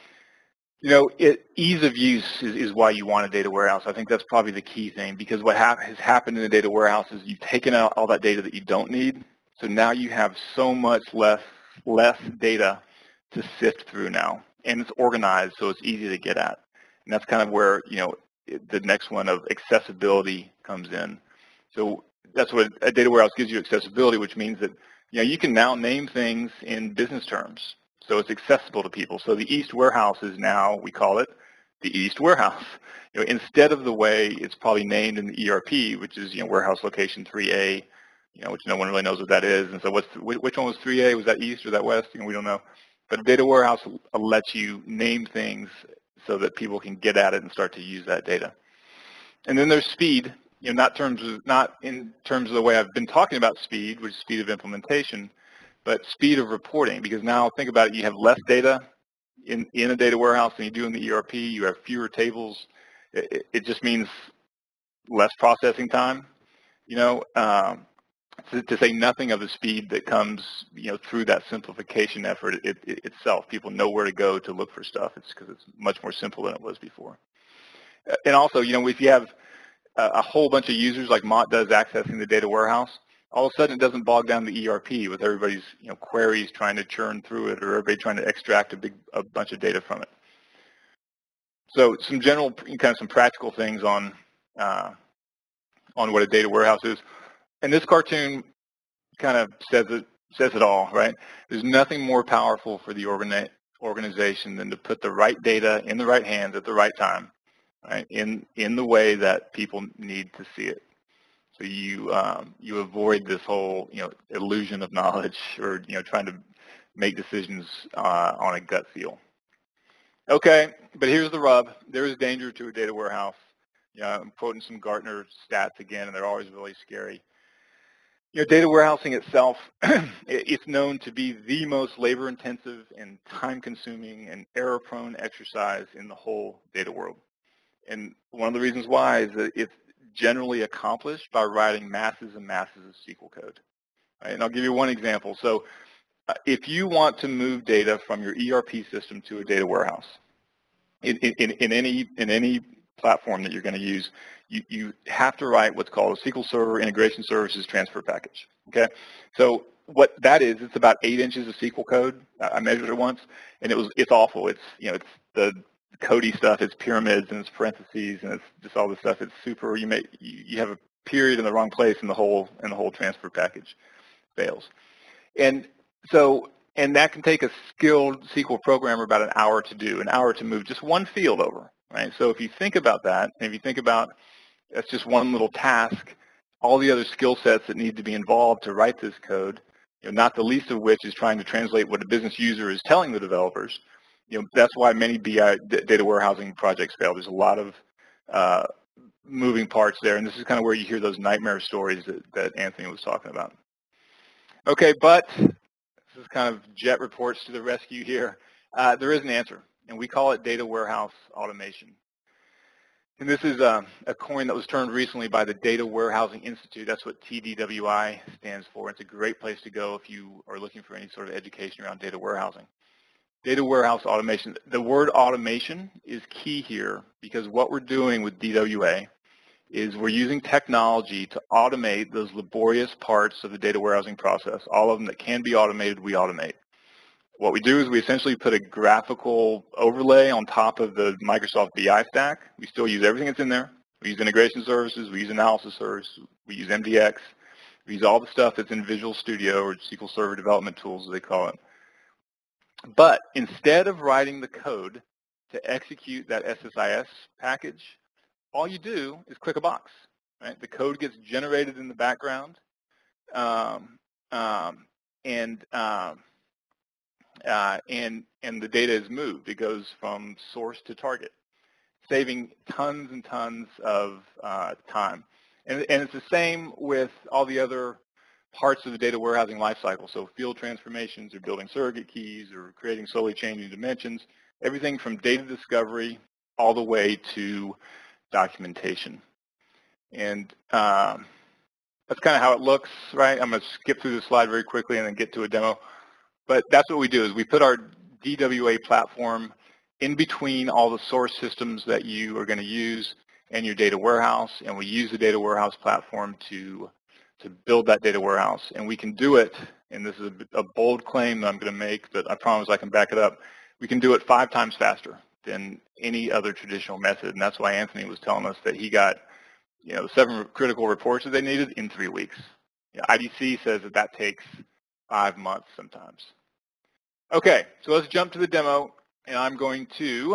B: you know, it, ease of use is, is why you want a data warehouse. I think that's probably the key thing, because what hap has happened in the data warehouse is you've taken out all that data that you don't need, so now you have so much less less data to sift through now, and it's organized so it's easy to get at. And that's kind of where, you know, the next one of accessibility comes in. So that's what a data warehouse gives you, accessibility, which means that, you know, you can now name things in business terms, so it's accessible to people. So the East Warehouse is now, we call it the East Warehouse. You know, instead of the way it's probably named in the E R P, which is, you know, warehouse location three A, you know, which no one really knows what that is. And so what's which one was three A? Was that East or that West? You know, we don't know. But a data warehouse lets you name things so that people can get at it and start to use that data. And then there's speed, you know, not terms of, not in terms of the way I've been talking about speed, which is speed of implementation, but speed of reporting. Because now think about it, you have less data in, in a data warehouse than you do in the E R P. You have fewer tables. It, it just means less processing time, you know. Um, To, to say nothing of the speed that comes, you know, through that simplification effort it, it, itself. People know where to go to look for stuff. It's because it's much more simple than it was before. And also, you know, if you have a, a whole bunch of users like Mott does accessing the data warehouse, all of a sudden it doesn't bog down the E R P with everybody's, you know, queries trying to churn through it, or everybody trying to extract a big a bunch of data from it. So some general, kind of some practical things on uh, on what a data warehouse is. And this cartoon kind of says it says it all, right? There's nothing more powerful for the organi organization than to put the right data in the right hands at the right time, right? In in the way that people need to see it. So you um, you avoid this whole, you know, illusion of knowledge, or, you know, trying to make decisions uh, on a gut feel. Okay, but here's the rub. There is danger to a data warehouse. You know, I'm quoting some Gartner stats again, and they're always really scary. You know, data warehousing itself, it's known to be the most labor-intensive and time-consuming and error-prone exercise in the whole data world. And one of the reasons why is that it's generally accomplished by writing masses and masses of S Q L code. Right? And I'll give you one example. So uh, if you want to move data from your E R P system to a data warehouse, in, in, in, any, in any platform that you're going to use, you, you have to write what's called a S Q L Server Integration Services Transfer Package. Okay, so what that is, it's about eight inches of S Q L code. I measured it once, and it was it's awful. It's, you know, it's the codey stuff. It's pyramids and it's parentheses and it's just all this stuff. It's super. You may you have a period in the wrong place, and the whole and the whole transfer package fails. And so. And that can take a skilled S Q L programmer about an hour to do, an hour to move just one field over, right? So if you think about that, and if you think about that's just one little task, all the other skill sets that need to be involved to write this code, you know, not the least of which is trying to translate what a business user is telling the developers. You know, that's why many B I data warehousing projects fail. There's a lot of uh, moving parts there, and this is kind of where you hear those nightmare stories that, that Anthony was talking about. Okay, but this is kind of Jet reports to the rescue here. Uh, there is an answer, and we call it data warehouse automation. And this is a, a coin that was turned recently by the Data Warehousing Institute. That's what T D W I stands for. It's a great place to go if you are looking for any sort of education around data warehousing. Data warehouse automation. The word automation is key here because what we're doing with D W A is we're using technology to automate those laborious parts of the data warehousing process. All of them that can be automated, we automate. What we do is we essentially put a graphical overlay on top of the Microsoft B I stack. We still use everything that's in there. We use integration services, we use analysis services, we use M D X, We use all the stuff that's in Visual Studio or S Q L Server Development Tools, as they call it. But instead of writing the code to execute that S S I S package, all you do is click a box. Right? The code gets generated in the background, um, um, and um, uh, and and the data is moved. It goes from source to target, saving tons and tons of uh, time. And, and it's the same with all the other parts of the data warehousing lifecycle. So field transformations or building surrogate keys or creating slowly changing dimensions, everything from data discovery all the way to documentation. And um, that's kind of how it looks, right? I'm going to skip through the slide very quickly and then get to a demo. But that's what we do is we put our D W A platform in between all the source systems that you are going to use and your data warehouse, and we use the data warehouse platform to to build that data warehouse. And we can do it, and this is a, a bold claim that I'm going to make, but I promise I can back it up. We can do it five times faster than any other traditional method, and that's why Anthony was telling us that he got, you know, seven critical reports that they needed in three weeks. You know, I D C says that that takes five months sometimes. Okay, so let's jump to the demo, and I'm going to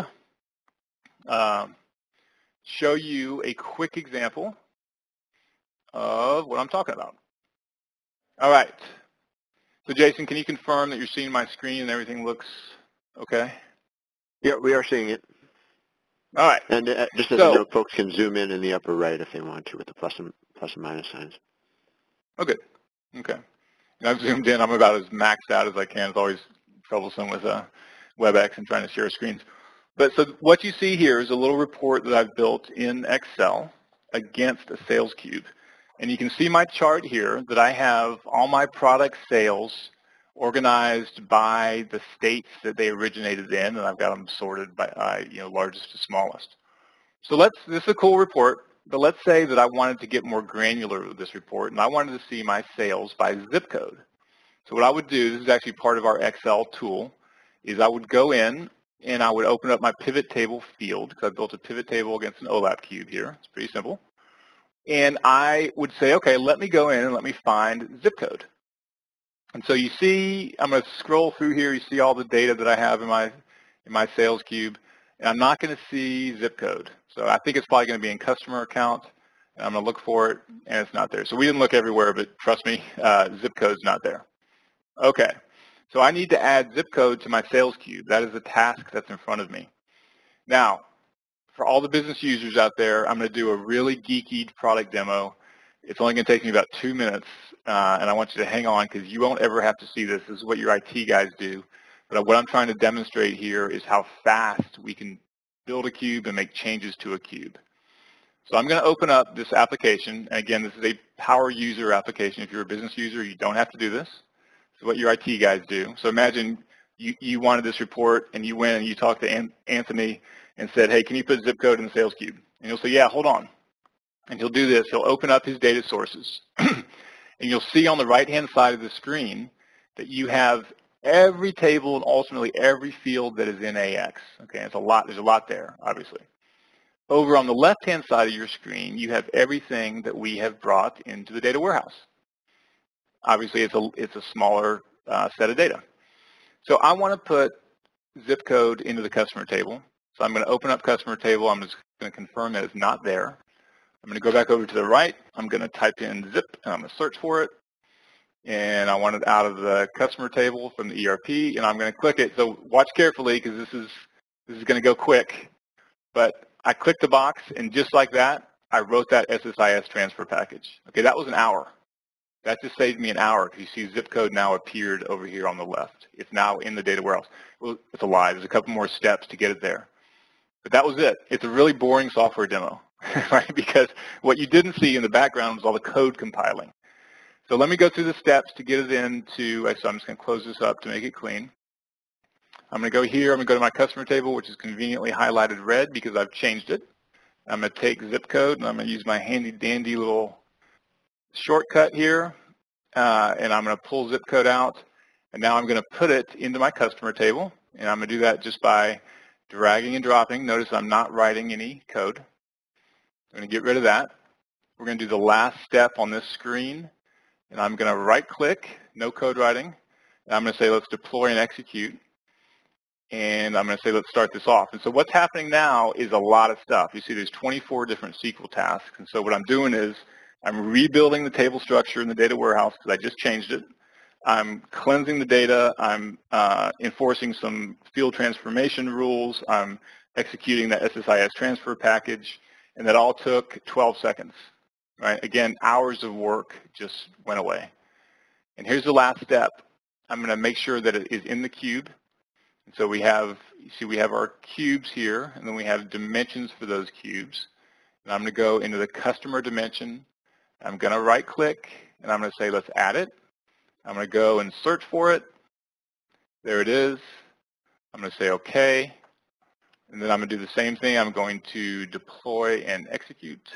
B: um, show you a quick example of what I'm talking about. All right. So Jason, can you confirm that you're seeing my screen and everything looks okay?
A: Yeah, we are seeing it.
B: All right.
A: And uh, just as
B: so,
A: a note, folks can zoom in in the upper right if they want to with the plus and, plus and minus signs.
B: Oh, good. Okay. And I've zoomed in. I'm about as maxed out as I can. It's always troublesome with uh, WebEx and trying to share screens. But so what you see here is a little report that I've built in Excel against a sales cube. And you can see my chart here that I have all my product sales organized by the states that they originated in, and I've got them sorted by uh, you know, largest to smallest. So let's, this is a cool report, but let's say that I wanted to get more granular with this report, and I wanted to see my sales by zip code. So what I would do, this is actually part of our Excel tool, is I would go in and I would open up my pivot table field, because I built a pivot table against an O LAP cube here. It's pretty simple. And I would say, okay, let me go in and let me find zip code. And so you see, I'm going to scroll through here. You see all the data that I have in my in my sales cube. And I'm not going to see zip code. So I think it's probably going to be in customer account. And I'm going to look for it, and it's not there. So we didn't look everywhere, but trust me, uh, zip code's not there. Okay. So I need to add zip code to my sales cube. That is a task that's in front of me. Now, for all the business users out there, I'm going to do a really geeky product demo. It's only going to take me about two minutes, uh, and I want you to hang on because you won't ever have to see this. This is what your I T guys do. But what I'm trying to demonstrate here is how fast we can build a cube and make changes to a cube. So I'm going to open up this application. And again, this is a power user application. If you're a business user, you don't have to do this. It's what your I T guys do. So imagine you, you wanted this report, and you went and you talked to An Anthony and said, hey, can you put zip code in the sales cube? And he'll say, yeah, hold on. And he'll do this. He'll open up his data sources. And you'll see on the right-hand side of the screen that you have every table and ultimately every field that is in A X. Okay, it's a lot. There's a lot there, obviously. Over on the left-hand side of your screen, you have everything that we have brought into the data warehouse. Obviously, it's a, it's a smaller uh, set of data. So I want to put zip code into the customer table. So I'm going to open up customer table. I'm just going to confirm that it's not there. I'm going to go back over to the right. I'm going to type in zip, and I'm going to search for it. And I want it out of the customer table from the E R P, and I'm going to click it. So watch carefully because this is, this is going to go quick. But I clicked the box, and just like that, I wrote that S S I S transfer package. Okay, that was an hour. That just saved me an hour because you see zip code now appeared over here on the left. It's now in the data warehouse. Well, it's a lie. There's a couple more steps to get it there. But that was it. It's a really boring software demo, right? Because what you didn't see in the background was all the code compiling. So let me go through the steps to get it into, so I'm just going to close this up to make it clean. I'm going to go here. I'm going to go to my customer table, which is conveniently highlighted red because I've changed it. I'm going to take zip code, and I'm going to use my handy-dandy little shortcut here, uh, and I'm going to pull zip code out. And now I'm going to put it into my customer table, and I'm going to do that just by dragging and dropping. Notice I'm not writing any code. I'm going to get rid of that. We're going to do the last step on this screen, and I'm going to right-click, no code writing, and I'm going to say let's deploy and execute, and I'm going to say let's start this off. And so what's happening now is a lot of stuff. You see there's twenty-four different S Q L tasks, and so what I'm doing is I'm rebuilding the table structure in the data warehouse because I just changed it. I'm cleansing the data. I'm uh, enforcing some field transformation rules. I'm executing that S S I S transfer package, and that all took twelve seconds. Right? Again, hours of work just went away. And here's the last step. I'm going to make sure that it is in the cube. And so we have, you see we have our cubes here, and then we have dimensions for those cubes. And I'm going to go into the customer dimension. I'm going to right-click, and I'm going to say let's add it. I'm going to go and search for it. There it is. I'm going to say OK. And then I'm going to do the same thing. I'm going to deploy and execute.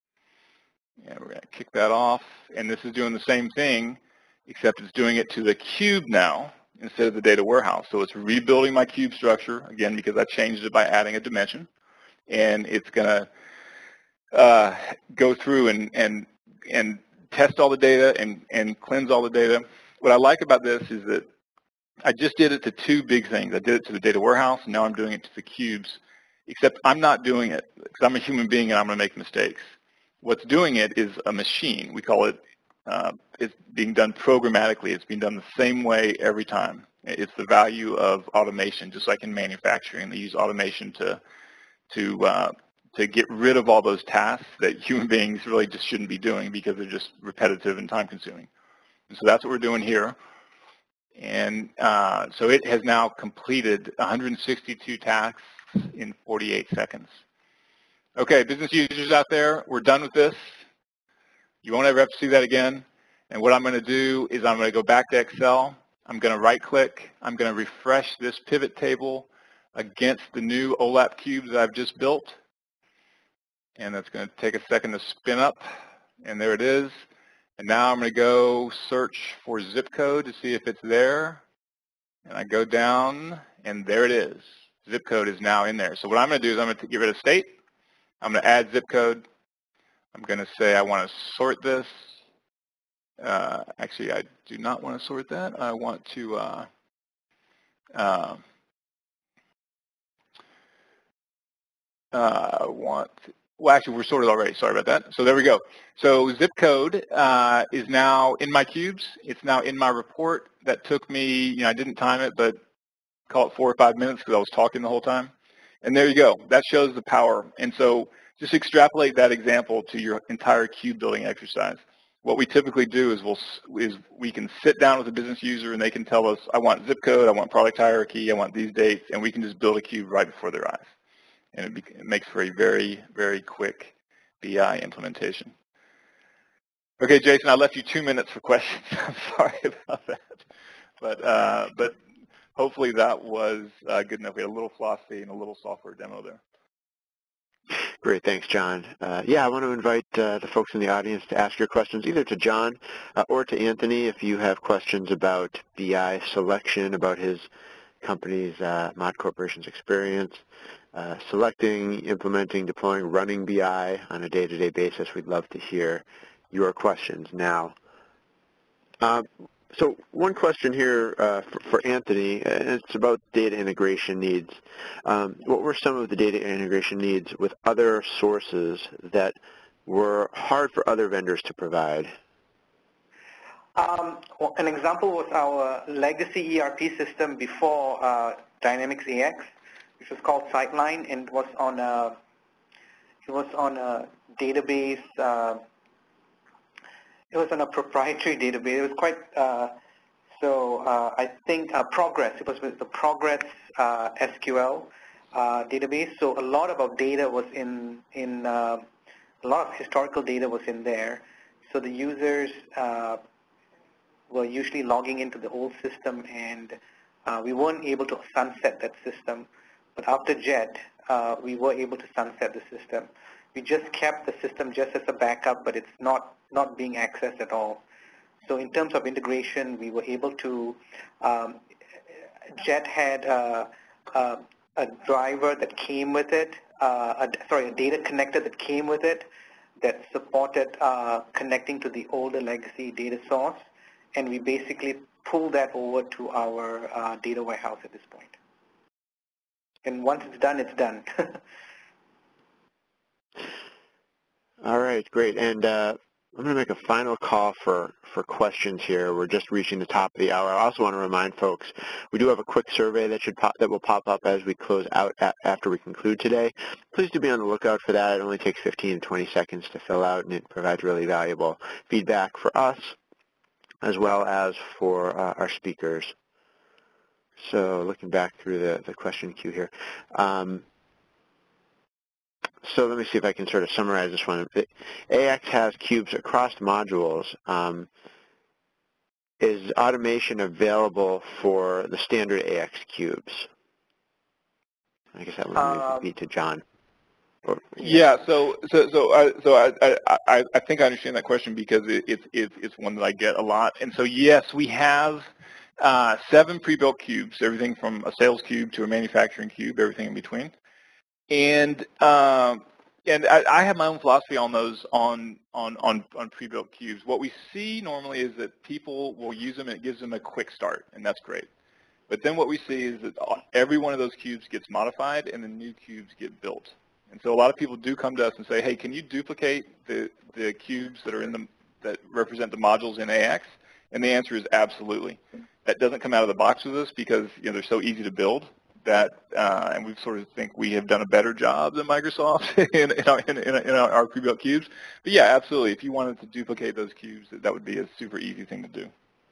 B: And we're going to kick that off. And this is doing the same thing, except it's doing it to the cube now instead of the data warehouse. So it's rebuilding my cube structure, again, because I changed it by adding a dimension. And it's going to uh, go through and, and, and test all the data and, and cleanse all the data. What I like about this is that I just did it to two big things. I did it to the data warehouse, and now I'm doing it to the cubes, except I'm not doing it because I'm a human being and I'm going to make mistakes. What's doing it is a machine. We call it, uh, it's being done programmatically. It's being done the same way every time. It's the value of automation, just like in manufacturing. They use automation to, to, uh, to get rid of all those tasks that human beings really just shouldn't be doing because they're just repetitive and time-consuming. And so that's what we're doing here. And uh, so it has now completed one hundred sixty-two tasks in forty-eight seconds. Okay, business users out there, we're done with this. You won't ever have to see that again. And what I'm going to do is I'm going to go back to Excel. I'm going to right-click. I'm going to refresh this pivot table against the new OLAP cubes that I've just built. And that's going to take a second to spin up. And there it is. And now I'm going to go search for zip code to see if it's there. And I go down, and there it is. Zip code is now in there. So what I'm going to do is I'm going to get rid of state. I'm going to add zip code. I'm going to say I want to sort this. Uh, actually, I do not want to sort that. I want to uh, uh, uh, want. Well, actually, we're sorted already. Sorry about that. So there we go. So zip code uh, is now in my cubes. It's now in my report. That took me, you know, I didn't time it, but call it four or five minutes because I was talking the whole time. And there you go. That shows the power. And so just extrapolate that example to your entire cube building exercise. What we typically do is we'll is we can sit down with a business user and they can tell us, I want zip code, I want product hierarchy, I want these dates, and we can just build a cube right before their eyes. And it, be, it makes for a very, very quick B I implementation. Okay, Jason, I left you two minutes for questions. I'm sorry about that. But, uh, but hopefully that was uh, good enough. We had a little philosophy and a little software demo there.
A: Great, thanks, John. Uh, yeah, I want to invite uh, the folks in the audience to ask your questions either to John uh, or to Anthony if you have questions about B I selection, about his company's uh, Mod Corporation's experience, uh, selecting, implementing, deploying, running B I on a day-to-day basis. We'd love to hear your questions now. Uh, so one question here uh, for, for Anthony, and it's about data integration needs. Um, what were some of the data integration needs with other sources that were hard for other vendors to provide?
C: Um, well, an example was our legacy E R P system before uh, Dynamics A X, which was called Sightline, and it was on a it was on a database. Uh, it was on a proprietary database. It was quite uh, so. Uh, I think uh, Progress. It was with the Progress uh, S Q L uh, database. So a lot of our data was in in uh, a lot of historical data was in there. So the users Uh, were usually logging into the old system, and uh, we weren't able to sunset that system. But after Jet, uh, we were able to sunset the system. We just kept the system just as a backup, but it's not, not being accessed at all. So in terms of integration, we were able to, um, Jet had uh, uh, a driver that came with it, uh, a, sorry, a data connector that came with it, that supported uh, connecting to the older legacy data source, and we basically pull that over to our uh, data warehouse at this point. And once it's done, it's done.
A: All right, great. And uh, I'm going to make a final call for, for questions here. We're just reaching the top of the hour. I also want to remind folks, we do have a quick survey that should pop, that will pop up as we close out a, after we conclude today. Please do be on the lookout for that. It only takes fifteen to twenty seconds to fill out, and it provides really valuable feedback for us as well as for uh, our speakers. So looking back through the, the question queue here. Um, So let me see if I can sort of summarize this one. A X has cubes across modules. Um, is automation available for the standard A X cubes? I guess that one
C: Um,
A: would be to John. Or,
B: Yeah, so so so I so I, I I think I understand that question because it, it's it's it's one that I get a lot. And so yes, we have uh, seven pre-built cubes, everything from a sales cube to a manufacturing cube, everything in between. And um, and I, I have my own philosophy on those on on on on pre-built cubes. What we see normally is that people will use them and it gives them a quick start, and that's great. But then what we see is that every one of those cubes gets modified and the new cubes get built. And so a lot of people do come to us and say, hey, can you duplicate the, the cubes that are in the, that represent the modules in A X? And the answer is absolutely. That doesn't come out of the box with us because you know, they're so easy to build that, uh, and we sort of think we have done a better job than Microsoft in, in, our, in, in our pre-built cubes. But yeah, absolutely. If you wanted to duplicate those cubes, that would be a super easy thing to do.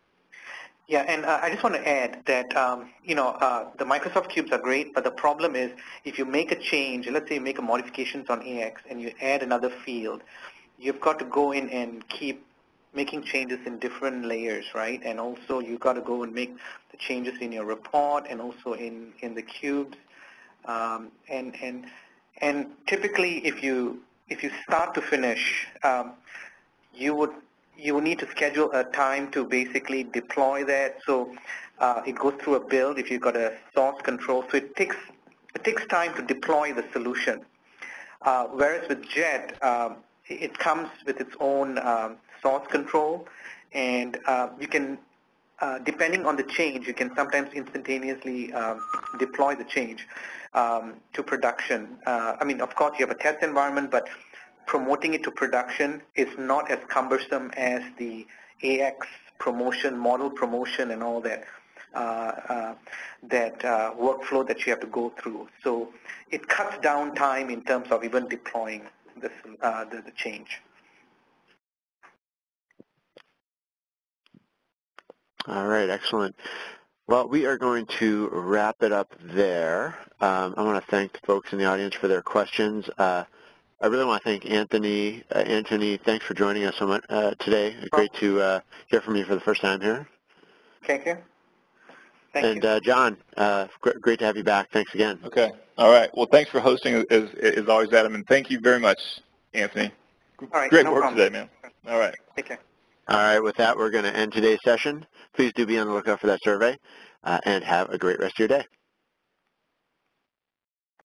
C: Yeah, and uh, I just want to add that, um, you know, uh, the Microsoft cubes are great, but the problem is if you make a change, let's say you make a modifications on A X and you add another field, you've got to go in and keep making changes in different layers, right? And also you've got to go and make the changes in your report and also in, in the cubes. Um, and, and, and typically if you, if you start to finish, um, you would you will need to schedule a time to basically deploy that. So uh, it goes through a build if you've got a source control. So it takes it takes time to deploy the solution. Uh, whereas with Jet, um, it comes with its own um, source control, and uh, you can, uh, depending on the change, you can sometimes instantaneously um, deploy the change um, to production. Uh, I mean, of course, you have a test environment, but promoting it to production is not as cumbersome as the A X promotion, model promotion, and all that uh, uh, that uh, workflow that you have to go through. So it cuts down time in terms of even deploying this, uh, the, the change.
A: All right, excellent. Well, we are going to wrap it up there. Um, I want to thank the folks in the audience for their questions. Uh, I really want to thank Anthony. Uh, Anthony, thanks for joining us so much uh, today. Great to uh, hear from you for the first time here.
C: Thank you. Thank
A: and
C: you.
A: Uh, John, uh, gr great to have you back. Thanks again.
B: Okay. All right. Well, thanks for hosting as, as always, Adam, and thank you very much, Anthony.
C: All right,
B: Great
C: no
B: work
C: problem.
B: today, man. All right.
C: Take care.
A: All right. With that, we're going to end today's session. Please do be on the lookout for that survey, uh, and have a great rest of your day.